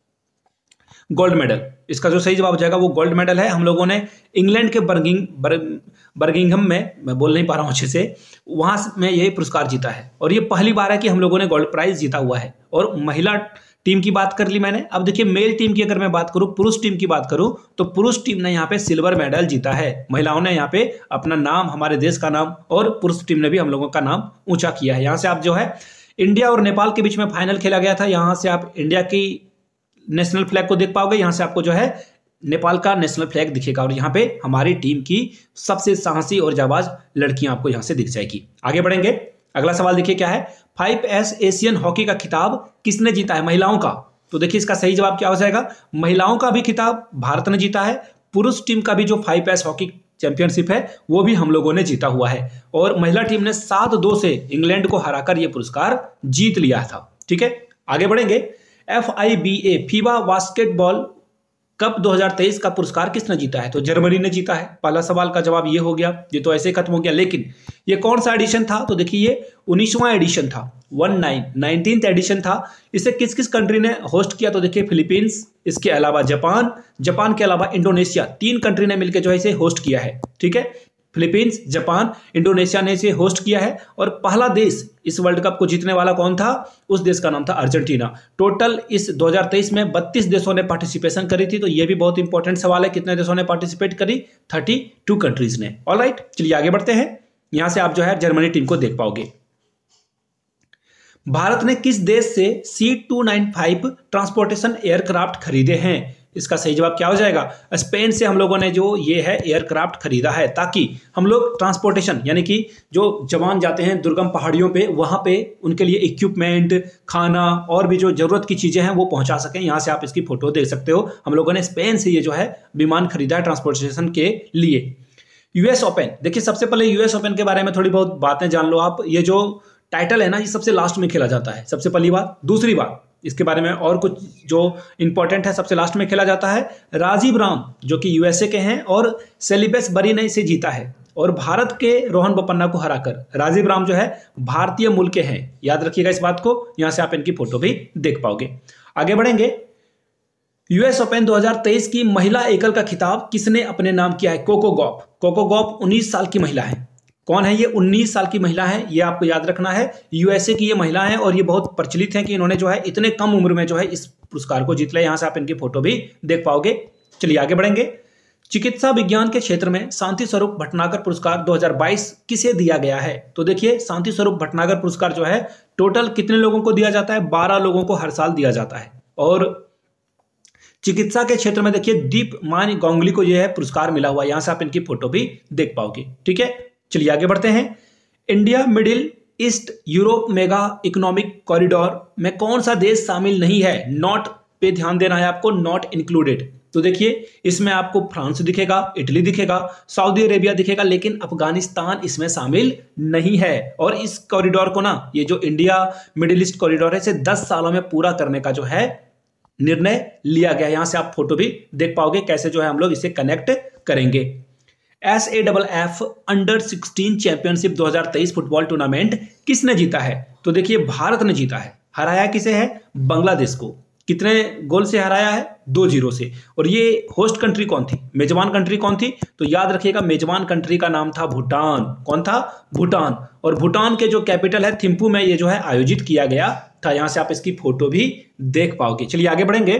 Speaker 1: Gold medal. इसका जो सही जवाब हो जाएगा वो गोल्ड मेडल है। हम लोगों ने इंग्लैंड के बर्गिंग बर्ग, बर्गिंघम में, मैं बोल नहीं पा रहा हूँ अच्छे से, वहां में ये पुरस्कार जीता है और ये पहली बार है कि हम लोगों ने गोल्ड प्राइज जीता हुआ है। और महिला टीम की बात कर ली मैंने। अब देखिए मेल टीम की अगर मैं बात करूं, पुरुष टीम की बात करूं, तो पुरुष टीम ने यहाँ पे सिल्वर मेडल जीता है। महिलाओं ने यहाँ पे अपना नाम, हमारे देश का नाम, और पुरुष टीम ने भी हम लोगों का नाम ऊंचा किया है। यहाँ से आप जो है इंडिया और नेपाल के बीच में फाइनल खेला गया था। यहाँ से आप इंडिया की नेशनल फ्लैग को देख पाओगे, यहाँ से आपको जो है नेपाल का नेशनल फ्लैग दिखेगा और यहाँ पे हमारी टीम की सबसे साहसी और जाबाज लड़कियां आपको यहाँ से दिख जाएगी। आगे बढ़ेंगे, अगला सवाल देखिए क्या है। फाइव एस एशियन हॉकी का खिताब किसने जीता है महिलाओं का? तो देखिए इसका सही जवाब क्या हो जाएगा? महिलाओं का भी खिताब भारत ने जीता है, पुरुष टीम का भी जो फाइव एस हॉकी चैंपियनशिप है वो भी हम लोगों ने जीता हुआ है। और महिला टीम ने सात दो से इंग्लैंड को हराकर यह पुरस्कार जीत लिया था, ठीक है। आगे बढ़ेंगे। F I B A FIBA basketball cup दो हज़ार तेईस का पुरस्कार किसने जीता है? तो जर्मनी ने जीता है। पहला सवाल का जवाब ये हो गया, ये तो ऐसे ही खत्म हो गया। लेकिन ये कौन सा एडिशन था? तो देखिए ये उन्नीसवां एडिशन था, वन नाइन नाइनटीन्थ एडिशन था। इसे किस किस कंट्री ने होस्ट किया? तो देखिए फिलीपींस, इसके अलावा जापान, जापान के अलावा इंडोनेशिया, तीन कंट्री ने मिलकर जो है इसे होस्ट किया है, ठीक है। फिलीपींस, जापान, इंडोनेशिया ने इसे होस्ट किया है। और पहला देश इस वर्ल्ड कप को जीतने वाला कौन था? उस देश का नाम था अर्जेंटीना। टोटल इस दो हज़ार तेईस में बत्तीस देशों ने पार्टिसिपेशन करी थी। तो ये भी बहुत इंपॉर्टेंट सवाल है, कितने देशों ने पार्टिसिपेट करी? बत्तीस कंट्रीज ने। ऑलराइट, चलिए आगे बढ़ते हैं। यहां से आप जो है जर्मनी टीम को देख पाओगे। भारत ने किस देश से C two nine five transportation aircraft खरीदे हैं? इसका सही जवाब क्या हो जाएगा? स्पेन से हम लोगों ने जो ये है एयरक्राफ्ट खरीदा है, ताकि हम लोग ट्रांसपोर्टेशन यानी कि जो जवान जाते हैं दुर्गम पहाड़ियों पे, वहां पे उनके लिए इक्विपमेंट, खाना और भी जो जरूरत की चीजें हैं वो पहुंचा सकें। यहाँ से आप इसकी फोटो देख सकते हो। हम लोगों ने स्पेन से ये जो है विमान खरीदा है ट्रांसपोर्टेशन के लिए। यूएस ओपन, देखिए सबसे पहले यूएस ओपन के बारे में थोड़ी बहुत बातें जान लो आप। ये जो टाइटल है ना, ये सबसे लास्ट में खेला जाता है, सबसे पहली बात। दूसरी बात, इसके बारे में और कुछ जो इंपॉर्टेंट है, सबसे लास्ट में खेला जाता है। राजीव राम जो कि यूएसए के हैं और सेलिबस बरी ने इसे जीता है। और भारत के रोहन बोपन्ना को हराकर राजीव राम जो है भारतीय मूल के हैं, याद रखिएगा इस बात को। यहां से आप इनकी फोटो भी देख पाओगे। आगे बढ़ेंगे। यूएस ओपन दो हज़ार तेईस की महिला एकल का खिताब किसने अपने नाम किया है? Coco Gauff. कोको गॉफ उन्नीस साल की महिला है। कौन है ये? उन्नीस साल की महिला है, ये आपको याद रखना है। यूएसए की ये महिला है और ये बहुत प्रचलित है कि इन्होंने जो है इतने कम उम्र में जो है इस पुरस्कार को जीत लिया। यहां से आप इनकी फोटो भी देख पाओगे। चलिए आगे बढ़ेंगे। चिकित्सा विज्ञान के क्षेत्र में शांति स्वरूप भटनागर पुरस्कार दो हज़ार बाईस किसे दिया गया है? तो देखिए, शांति स्वरूप भटनागर पुरस्कार जो है टोटल कितने लोगों को दिया जाता है? बारह लोगों को हर साल दिया जाता है। और चिकित्सा के क्षेत्र में देखिए दीप मान गांगुली को यह है पुरस्कार मिला हुआ। यहां से आप इनकी फोटो भी देख पाओगे। ठीक है, चलिए आगे बढ़ते हैं। India Middle East Europe mega economic corridor में कौन सा देश शामिल नहीं है? नॉट पे ध्यान देना है आपको, नॉट इंक्लूडेड। तो देखिए, इसमें आपको फ्रांस दिखेगा, इटली दिखेगा, सऊदी अरेबिया दिखेगा, लेकिन अफगानिस्तान इसमें शामिल नहीं है। और इस कॉरिडोर को ना, ये जो इंडिया मिडिल ईस्ट कॉरिडोर है, इसे दस सालों में पूरा करने का जो है निर्णय लिया गया। यहां से आप फोटो भी देख पाओगे कैसे जो है हम लोग इसे कनेक्ट करेंगे। S A double F under sixteen championship दो हज़ार तेईस फुटबॉल टूर्नामेंट किसने जीता है? तो देखिए, भारत ने जीता है। हराया किसे है? बांग्लादेश को। कितने गोल से हराया है? दो जीरो से। और ये होस्ट कंट्री कौन थी? मेजबान कंट्री कौन थी? तो याद रखिएगा, मेजबान कंट्री का नाम था भूटान। कौन था? भूटान। और भूटान के जो कैपिटल है थिम्पू में ये जो है आयोजित किया गया था। यहां से आप इसकी फोटो भी देख पाओगे। चलिए आगे बढ़ेंगे।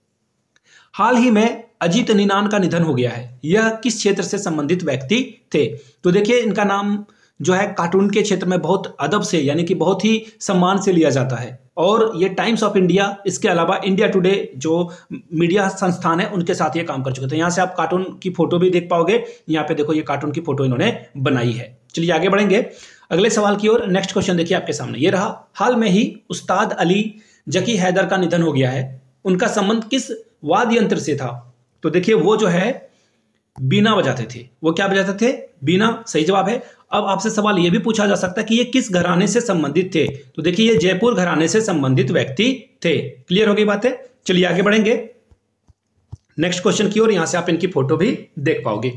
Speaker 1: हाल ही में अजीत निनान का निधन हो गया है। यह किस क्षेत्र से संबंधित व्यक्ति थे? तो देखिए, इनका नाम जो है कार्टून के क्षेत्र में बहुत अदब से, यानी कि बहुत ही सम्मान से लिया जाता है। और ये टाइम्स ऑफ इंडिया, इसके अलावा इंडिया टुडे जो मीडिया संस्थान है उनके साथ ये काम कर चुके थे। यहां से आप कार्टून की फोटो भी देख पाओगे। यहाँ पे देखो, ये कार्टून की फोटो इन्होंने बनाई है। चलिए आगे बढ़ेंगे अगले सवाल की ओर। नेक्स्ट क्वेश्चन देखिए आपके सामने, ये रहा। हाल में ही उस्ताद अली जकी हैदर का निधन हो गया है। उनका संबंध किस वाद्य यंत्र से था? तो देखिए, वो जो है बीना बजाते थे। वो क्या बजाते थे? बीना। सही जवाब है। अब आपसे सवाल यह भी पूछा जा सकता है कि ये किस घराने से संबंधित थे? तो देखिए, ये जयपुर घराने से संबंधित व्यक्ति थे। क्लियर हो गई बातें? चलिए आगे बढ़ेंगे नेक्स्ट क्वेश्चन की ओर। यहां से आप इनकी फोटो भी देख पाओगे।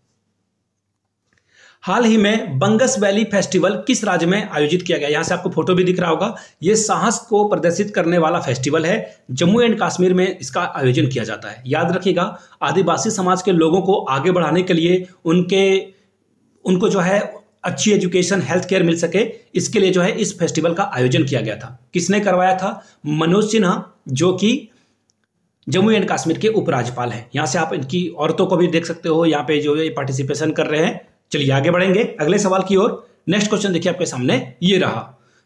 Speaker 1: हाल ही में बंगस वैली फेस्टिवल किस राज्य में आयोजित किया गया? यहां से आपको फोटो भी दिख रहा होगा। यह साहस को प्रदर्शित करने वाला फेस्टिवल है। जम्मू एंड कश्मीर में इसका आयोजन किया जाता है। याद रखिएगा, आदिवासी समाज के लोगों को आगे बढ़ाने के लिए, उनके उनको जो है अच्छी एजुकेशन, हेल्थ केयर मिल सके, इसके लिए जो है इस फेस्टिवल का आयोजन किया गया था। किसने करवाया था? मनोज सिन्हा, जो कि जम्मू एंड कश्मीर के उपराज्यपाल हैं। यहां से आप इनकी औरतों को भी देख सकते हो, यहाँ पे जो है पार्टिसिपेशन कर रहे हैं। चलिए आगे बढ़ेंगे अगले सवाल की ओर। नेक्स्ट क्वेश्चन देखिए आपके सामने, ये रहा।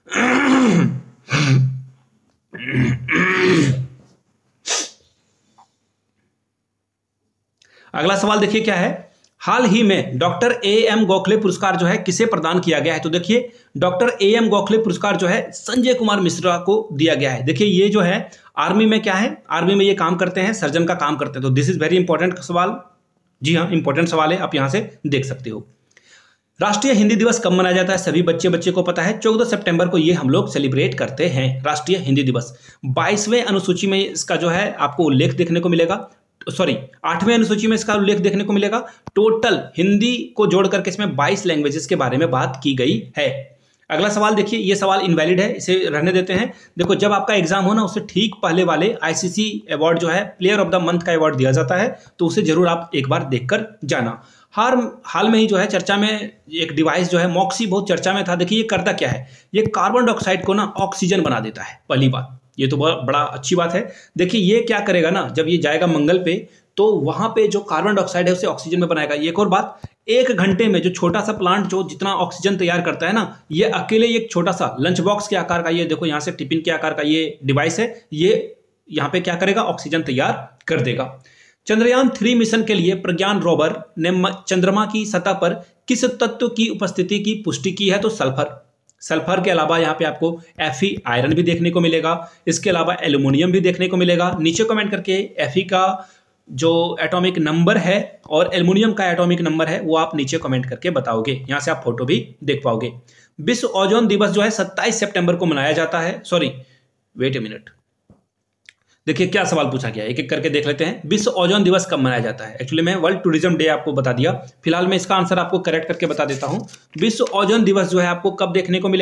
Speaker 1: अगला सवाल देखिए क्या है। हाल ही में डॉक्टर ए एम गोखले पुरस्कार जो है किसे प्रदान किया गया है? तो देखिए, डॉक्टर ए एम गोखले पुरस्कार जो है संजय कुमार मिश्रा को दिया गया है। देखिए, ये जो है आर्मी में क्या है? आर्मी में ये काम करते हैं, सर्जन का काम करते हैं। तो दिस इज वेरी इंपॉर्टेंट सवाल। जी हाँ, इंपॉर्टेंट सवाल है, आप यहां से देख सकते हो। राष्ट्रीय हिंदी दिवस कब मनाया जाता है? सभी बच्चे बच्चे को पता है, चौदह सितंबर को ये हम लोग सेलिब्रेट करते हैं राष्ट्रीय हिंदी दिवस। बाईसवें अनुसूची में इसका जो है आपको उल्लेख देखने को मिलेगा। सॉरी आठवें अनुसूची में इसका उल्लेख देखने को मिलेगा। टोटल हिंदी को जोड़ करके इसमें बाईस लैंग्वेजेस के बारे में बात की गई है। अगला सवाल देखिए, ये सवाल इनवैलिड है, इसे रहने देते हैं। देखो, जब आपका एग्जाम हो ना, उससे ठीक पहले वाले आईसीसी अवार्ड जो है प्लेयर ऑफ द मंथ का अवार्ड दिया जाता है, तो उसे जरूर आप एक बार देखकर जाना। हाल हाल में ही जो है चर्चा में एक डिवाइस जो है मॉक्सी बहुत चर्चा में था। देखिए, ये करता क्या है? ये कार्बन डाइऑक्साइड को ना ऑक्सीजन बना देता है। पहली बात, ये तो बड़ा बड़ा अच्छी बात है। देखिए, ये क्या करेगा ना, जब ये जाएगा मंगल पे, तो वहां पे जो कार्बन डाइऑक्साइड है उसे ऑक्सीजन में बनाएगा। एक और बात, एक घंटे में जो छोटा सा प्लांट जो जितना ऑक्सीजन तैयार करता है ना, ये अकेले एक छोटा सा लंच बॉक्स के आकार का, ये देखो यहाँ से टिफिन के आकार का ये डिवाइस है, ये यहाँ पे क्या करेगा? ऑक्सीजन तैयार कर देगा। चंद्रयान थ्री मिशन के लिए प्रज्ञान रोवर ने चंद्रमा की सतह पर किस तत्व की उपस्थिति की पुष्टि की है? तो सल्फर। सल्फर के अलावा यहाँ पे आपको एफी आयरन भी देखने को मिलेगा। इसके अलावा एल्यूमिनियम भी देखने को मिलेगा। नीचे कमेंट करके एफी का जो एटॉमिक नंबर है और एल्यूमिनियम का एटॉमिक नंबर है वो आप नीचे कमेंट करके बताओगे। यहां से आप फोटो भी देख पाओगे। विश्व ओजोन दिवस जो है सत्ताईस सितंबर को मनाया जाता है। सॉरी वेट ए मिनट, देखिए क्या सवाल पूछा गया, एक एक करके देख लेते हैं। विश्व ओजोन दिवस कब मनाया जाता है? एक्चुअली मैं वर्ल्ड टूरिज्म डे आपको बता दिया, फिलहाल मैं इसका आंसर आपको करेक्ट करके बता देता हूं। विश्व ओजोन दिवस जो है आपको कब देखने को मिलेगा?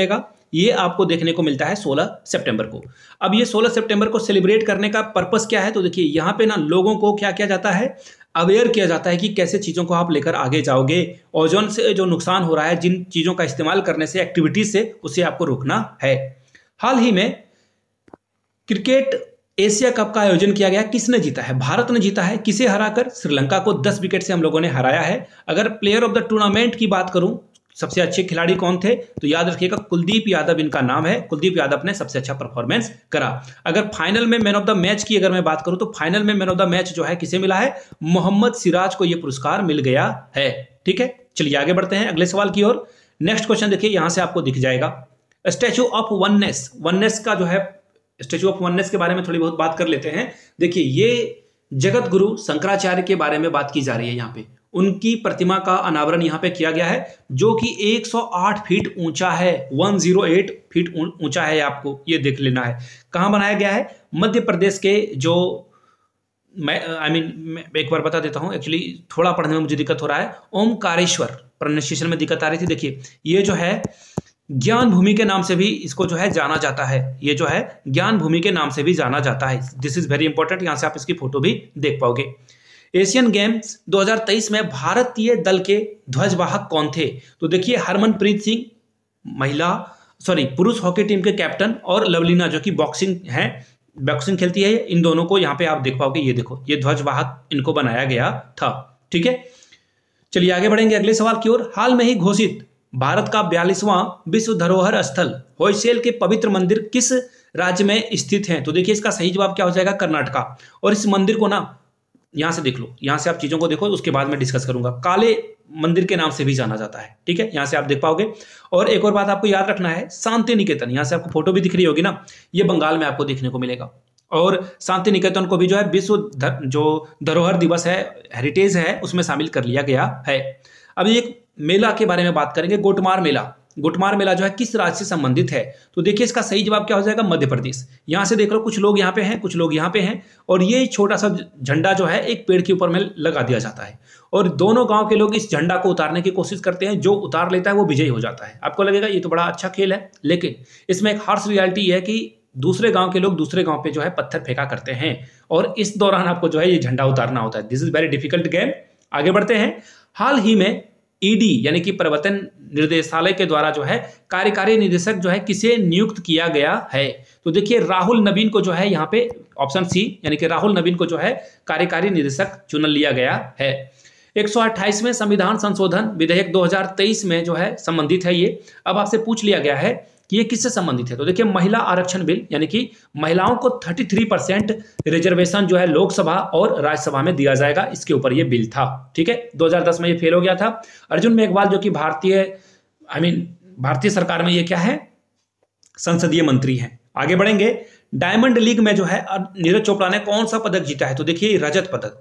Speaker 1: ये आपको देखने को मिलता है सोलह सितंबर को। अब ये सोलह सितंबर को सेलिब्रेट करने का पर्पस क्या है, तो देखिए यहाँ पे ना लोगों को क्या किया जाता है, अवेयर किया जाता है कि कैसे चीज़ों को आप लेकर आगे जाओगे। ओजोन से जो नुकसान हो रहा है, जिन चीज़ों का इस्तेमाल करने से, एक्टिविटीज से, उसे आपको रोकना है। हाल ही में क्रिकेट एशिया कप का आयोजन किया गया, किसने जीता है? भारत ने जीता है। किसे हराकर? श्रीलंका को दस विकेट से हम लोगों ने हराया है। अगर प्लेयर ऑफ द टूर्नामेंट की बात करूं, सबसे अच्छे खिलाड़ी कौन थे, तो याद रखिएगा कुलदीप यादव इनका नाम है। कुलदीप यादव ने सबसे अच्छा परफॉर्मेंस करा। अगर फाइनल में मैन ऑफ द मैच की अगर मैं बात करूं, तो फाइनल में मैन ऑफ द मैच जो है किसे मिला है? मोहम्मद सिराज को यह पुरस्कार मिल गया है। ठीक है, चलिए आगे बढ़ते हैं अगले सवाल की ओर। नेक्स्ट क्वेश्चन देखिए, यहां से आपको दिख जाएगा स्टैच्यू ऑफ वननेस। वननेस का जो है, स्टैच्यू ऑफ वननेस के बारे में थोड़ी बहुत बात कर लेते हैं। देखिए, ये जगत गुरु शंकराचार्य के बारे में बात की जा रही है। यहाँ पे उनकी प्रतिमा का अनावरण यहाँ पे किया गया है, जो कि एक सौ आठ फीट ऊंचा है। एक सौ आठ फीट ऊंचा है, आपको ये देख लेना है। कहाँ बनाया गया है? मध्य प्रदेश के जो, मैं आई मीन मैं एक बार बता देता हूँ, एक्चुअली थोड़ा पढ़ने में मुझे दिक्कत हो रहा है। ओमकारेश्वर, प्रोनाउंसिएशन में दिक्कत आ रही थी। देखिए, ये जो है ज्ञान भूमि के नाम से भी इसको जो है जाना जाता है। ये जो है ज्ञान भूमि के नाम से भी जाना जाता है। दिस इज वेरी इंपॉर्टेंट, यहां से आप इसकी फोटो भी देख पाओगे। एशियन गेम्स दो हज़ार तेईस में भारतीय दल के ध्वजवाहक कौन थे? तो देखिए, हरमनप्रीत सिंह महिला सॉरी पुरुष हॉकी टीम के कैप्टन, और लवलीना जो कि बॉक्सिंग है, बॉक्सिंग खेलती है। इन दोनों को यहाँ पे आप देख पाओगे। ये देखो, ये ध्वजवाहक इनको बनाया गया था। ठीक है, चलिए आगे बढ़ेंगे अगले सवाल की ओर। हाल में ही घोषित भारत का बयालीसवां विश्व धरोहर स्थल होयसैल के पवित्र मंदिर किस राज्य में स्थित है? तो देखिए, इसका सही जवाब क्या हो जाएगा? कर्नाटका। और इस मंदिर को ना यहां से देख लो, यहां से आप चीजों को देखो, उसके बाद मैं डिस्कस करूंगा। काले मंदिर के नाम से भी जाना जाता है। ठीक है, यहां से आप देख पाओगे। और एक और बात आपको याद रखना है, शांति निकेतन, यहां से आपको फोटो भी दिख रही होगी ना, ये बंगाल में आपको देखने को मिलेगा। और शांति निकेतन को भी जो है विश्व जो धरोहर दिवस है, हेरिटेज है, उसमें शामिल कर लिया गया है। अभी एक मेला के बारे में बात करेंगे, गोटमार मेला। गोटमार मेला जो है किस राज्य से संबंधित है? तो देखिए, इसका सही जवाब क्या हो जाएगा? मध्य प्रदेश। यहां से देख लो, कुछ लोग यहाँ पे हैं, कुछ लोग यहाँ पे हैं, और ये छोटा सा झंडा जो है एक पेड़ के ऊपर में लगा दिया जाता है, और दोनों गांव के लोग इस झंडा को उतारने की कोशिश करते हैं। जो उतार लेता है वो विजयी हो जाता है। आपको लगेगा ये तो बड़ा अच्छा खेल है, लेकिन इसमें एक हार्श रियलिटी है कि दूसरे गांव के लोग दूसरे गांव पे जो है पत्थर फेंका करते हैं, और इस दौरान आपको जो है ये झंडा उतारना होता है। This is very difficult game. आगे बढ़ते हैं। हाल ही में ईडी यानी कि प्रवर्तन निर्देशालय के द्वारा जो है कार्यकारी निदेशक जो है किसे नियुक्त किया गया है? तो देखिए, राहुल नवीन को जो है यहाँ पे ऑप्शन सी यानी कि राहुल नवीन को जो है कार्यकारी निदेशक चुन लिया गया है। एक सौ अट्ठाईसवें संविधान संशोधन विधेयक दो हज़ार तेईस में जो है संबंधित है ये। अब आपसे पूछ लिया गया है कि ये किससे संबंधित है? तो देखिए, महिला आरक्षण बिल, यानी कि महिलाओं को तैंतीस परसेंट रिजर्वेशन जो है लोकसभा और राज्यसभा में दिया जाएगा, इसके ऊपर ये बिल था। ठीक है, दो हज़ार दस में ये फेल हो गया था। अर्जुन मेघवाल जो कि भारतीय आई मीन भारतीय सरकार में ये क्या है? संसदीय मंत्री हैं। आगे बढ़ेंगे। डायमंड लीग में जो है नीरज चोपड़ा ने कौन सा पदक जीता है? तो देखिए, रजत पदक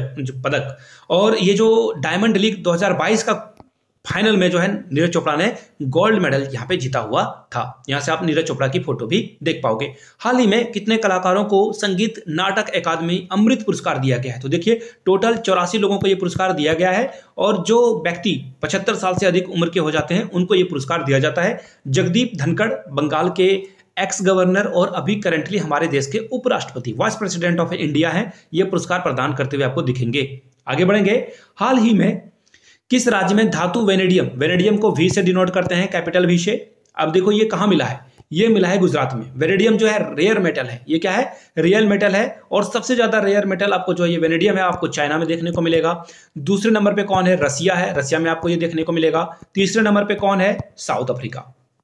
Speaker 1: पदक और ये जो डायमंड लीग दो हज़ार बाईस का फाइनल में जो है नीरज चोपड़ा ने गोल्ड मेडल यहाँ पे जीता हुआ था। यहाँ से आप नीरज चोपड़ा की फोटो भी देख पाओगे। हाल ही में कितने कलाकारों को संगीत नाटक अकादमी अमृत पुरस्कार दिया गया है? तो देखिए, टोटल चौरासी लोगों को ये पुरस्कार दिया गया है, और जो व्यक्ति पचहत्तर साल से अधिक उम्र के हो जाते हैं उनको ये पुरस्कार दिया जाता है। जगदीप धनखड़ बंगाल के एक्स गवर्नर और अभी करंटली हमारे देश के उपराष्ट्रपति, वाइस प्रेसिडेंट ऑफ इंडिया हैं, ये पुरस्कार प्रदान करते हुए आपको दिखेंगे। आगे बढ़ेंगे। हाल ही में किस राज्य में धातु वेनेडियम, वेनेडियम को वी से डिनोट करते हैं, कैपिटल वी से। अब देखो, ये कहाँ मिला है? ये मिला है गुजरात में। वेनेडियम जो है रेयर मेटल है, ये क्या है? रियल मेटल है। और सबसे ज्यादा रेयर मेटल आपको जो ये वेनेडियम है आपको चाइना में देखने को मिलेगा। दूसरे नंबर पे कौन है? रसिया है, रसिया में आपको ये देखने को मिलेगा। तीसरे नंबर पे कौन है? South Africa.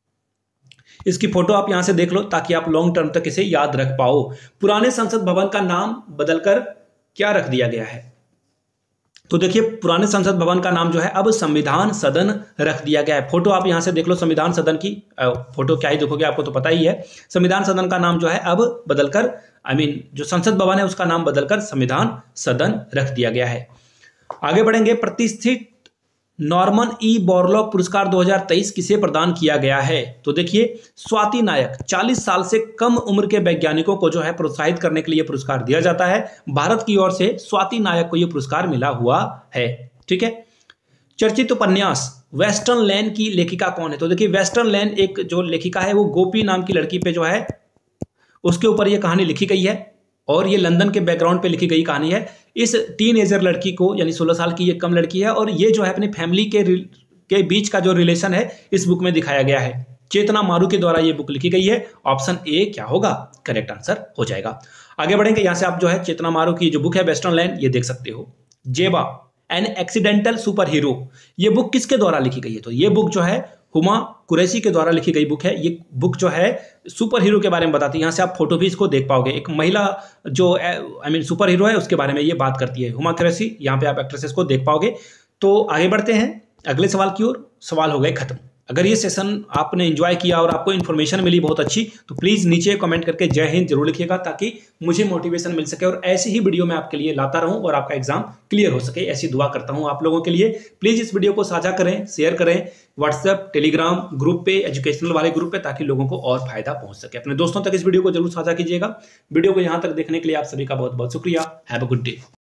Speaker 1: इसकी फोटो आप यहां से देख लो ताकि आप लॉन्ग टर्म तक इसे याद रख पाओ। पुराने संसद भवन का नाम बदलकर क्या रख दिया गया है? तो देखिए, पुराने संसद भवन का नाम जो है अब संविधान सदन रख दिया गया है। फोटो आप यहां से देख लो संविधान सदन की। फोटो क्या ही देखोगे, आपको तो पता ही है। संविधान सदन का नाम जो है अब बदलकर आई मीन जो संसद भवन है उसका नाम बदलकर संविधान सदन रख दिया गया है। आगे बढ़ेंगे। प्रतिष्ठित नॉर्मन ई बोरलॉग पुरस्कार दो हज़ार तेईस किसे प्रदान किया गया है? तो देखिए, स्वाति नायक, चालीस साल से कम उम्र के वैज्ञानिकों को जो है प्रोत्साहित करने के लिए पुरस्कार दिया जाता है। भारत की ओर से स्वाति नायक को यह पुरस्कार मिला हुआ है। ठीक है। चर्चित उपन्यास वेस्टर्न लैंड की लेखिका कौन है? तो देखिए वेस्टर्न लैंड एक जो लेखिका है वो गोपी नाम की लड़की पे जो है उसके ऊपर ये कहानी लिखी गई है और ये लंदन के बैकग्राउंड पे लिखी गई कहानी है। इस टीनेजर लड़की को यानी सोलह साल की ये कम लड़की है और ये जो है अपनी फैमिली के के बीच का जो रिलेशन है इस बुक में दिखाया गया है। चेतना मारू के द्वारा ये बुक लिखी गई है। ऑप्शन ए क्या होगा? करेक्ट आंसर हो जाएगा। आगे बढ़ेंगे, यहां से आप जो है चेतना मारू की जो बुक है वेस्टर्न लैंड ये देख सकते हो। Zeba an accidental superhero, ये बुक किसके द्वारा लिखी गई है? तो ये बुक जो है हुमा कुरैशी के द्वारा लिखी गई बुक है। ये बुक जो है सुपर हीरो के बारे में बताती है। यहाँ से आप फोटो भी इसको देख पाओगे। एक महिला जो आई मीन सुपर हीरो है उसके बारे में ये बात करती है, हुमा कुरैशी। यहाँ पे आप एक्ट्रेसेस को देख पाओगे। तो आगे बढ़ते हैं अगले सवाल की ओर। सवाल हो गए खत्म। अगर ये सेशन आपने एंजॉय किया और आपको इन्फॉर्मेशन मिली बहुत अच्छी तो प्लीज़ नीचे कमेंट करके जय हिंद जरूर लिखिएगा ताकि मुझे मोटिवेशन मिल सके और ऐसी ही वीडियो मैं आपके लिए लाता रहूं और आपका एग्जाम क्लियर हो सके। ऐसी दुआ करता हूं आप लोगों के लिए। प्लीज़ इस वीडियो को साझा करें, शेयर करें व्हाट्सएप टेलीग्राम ग्रुप पे, एजुकेशनल वाले ग्रुप पे, ताकि लोगों को और फायदा पहुंच सके। अपने दोस्तों तक इस वीडियो को जरूर साझा कीजिएगा। वीडियो को यहाँ तक देखने के लिए आप सभी का बहुत बहुत शुक्रिया। Have a good day.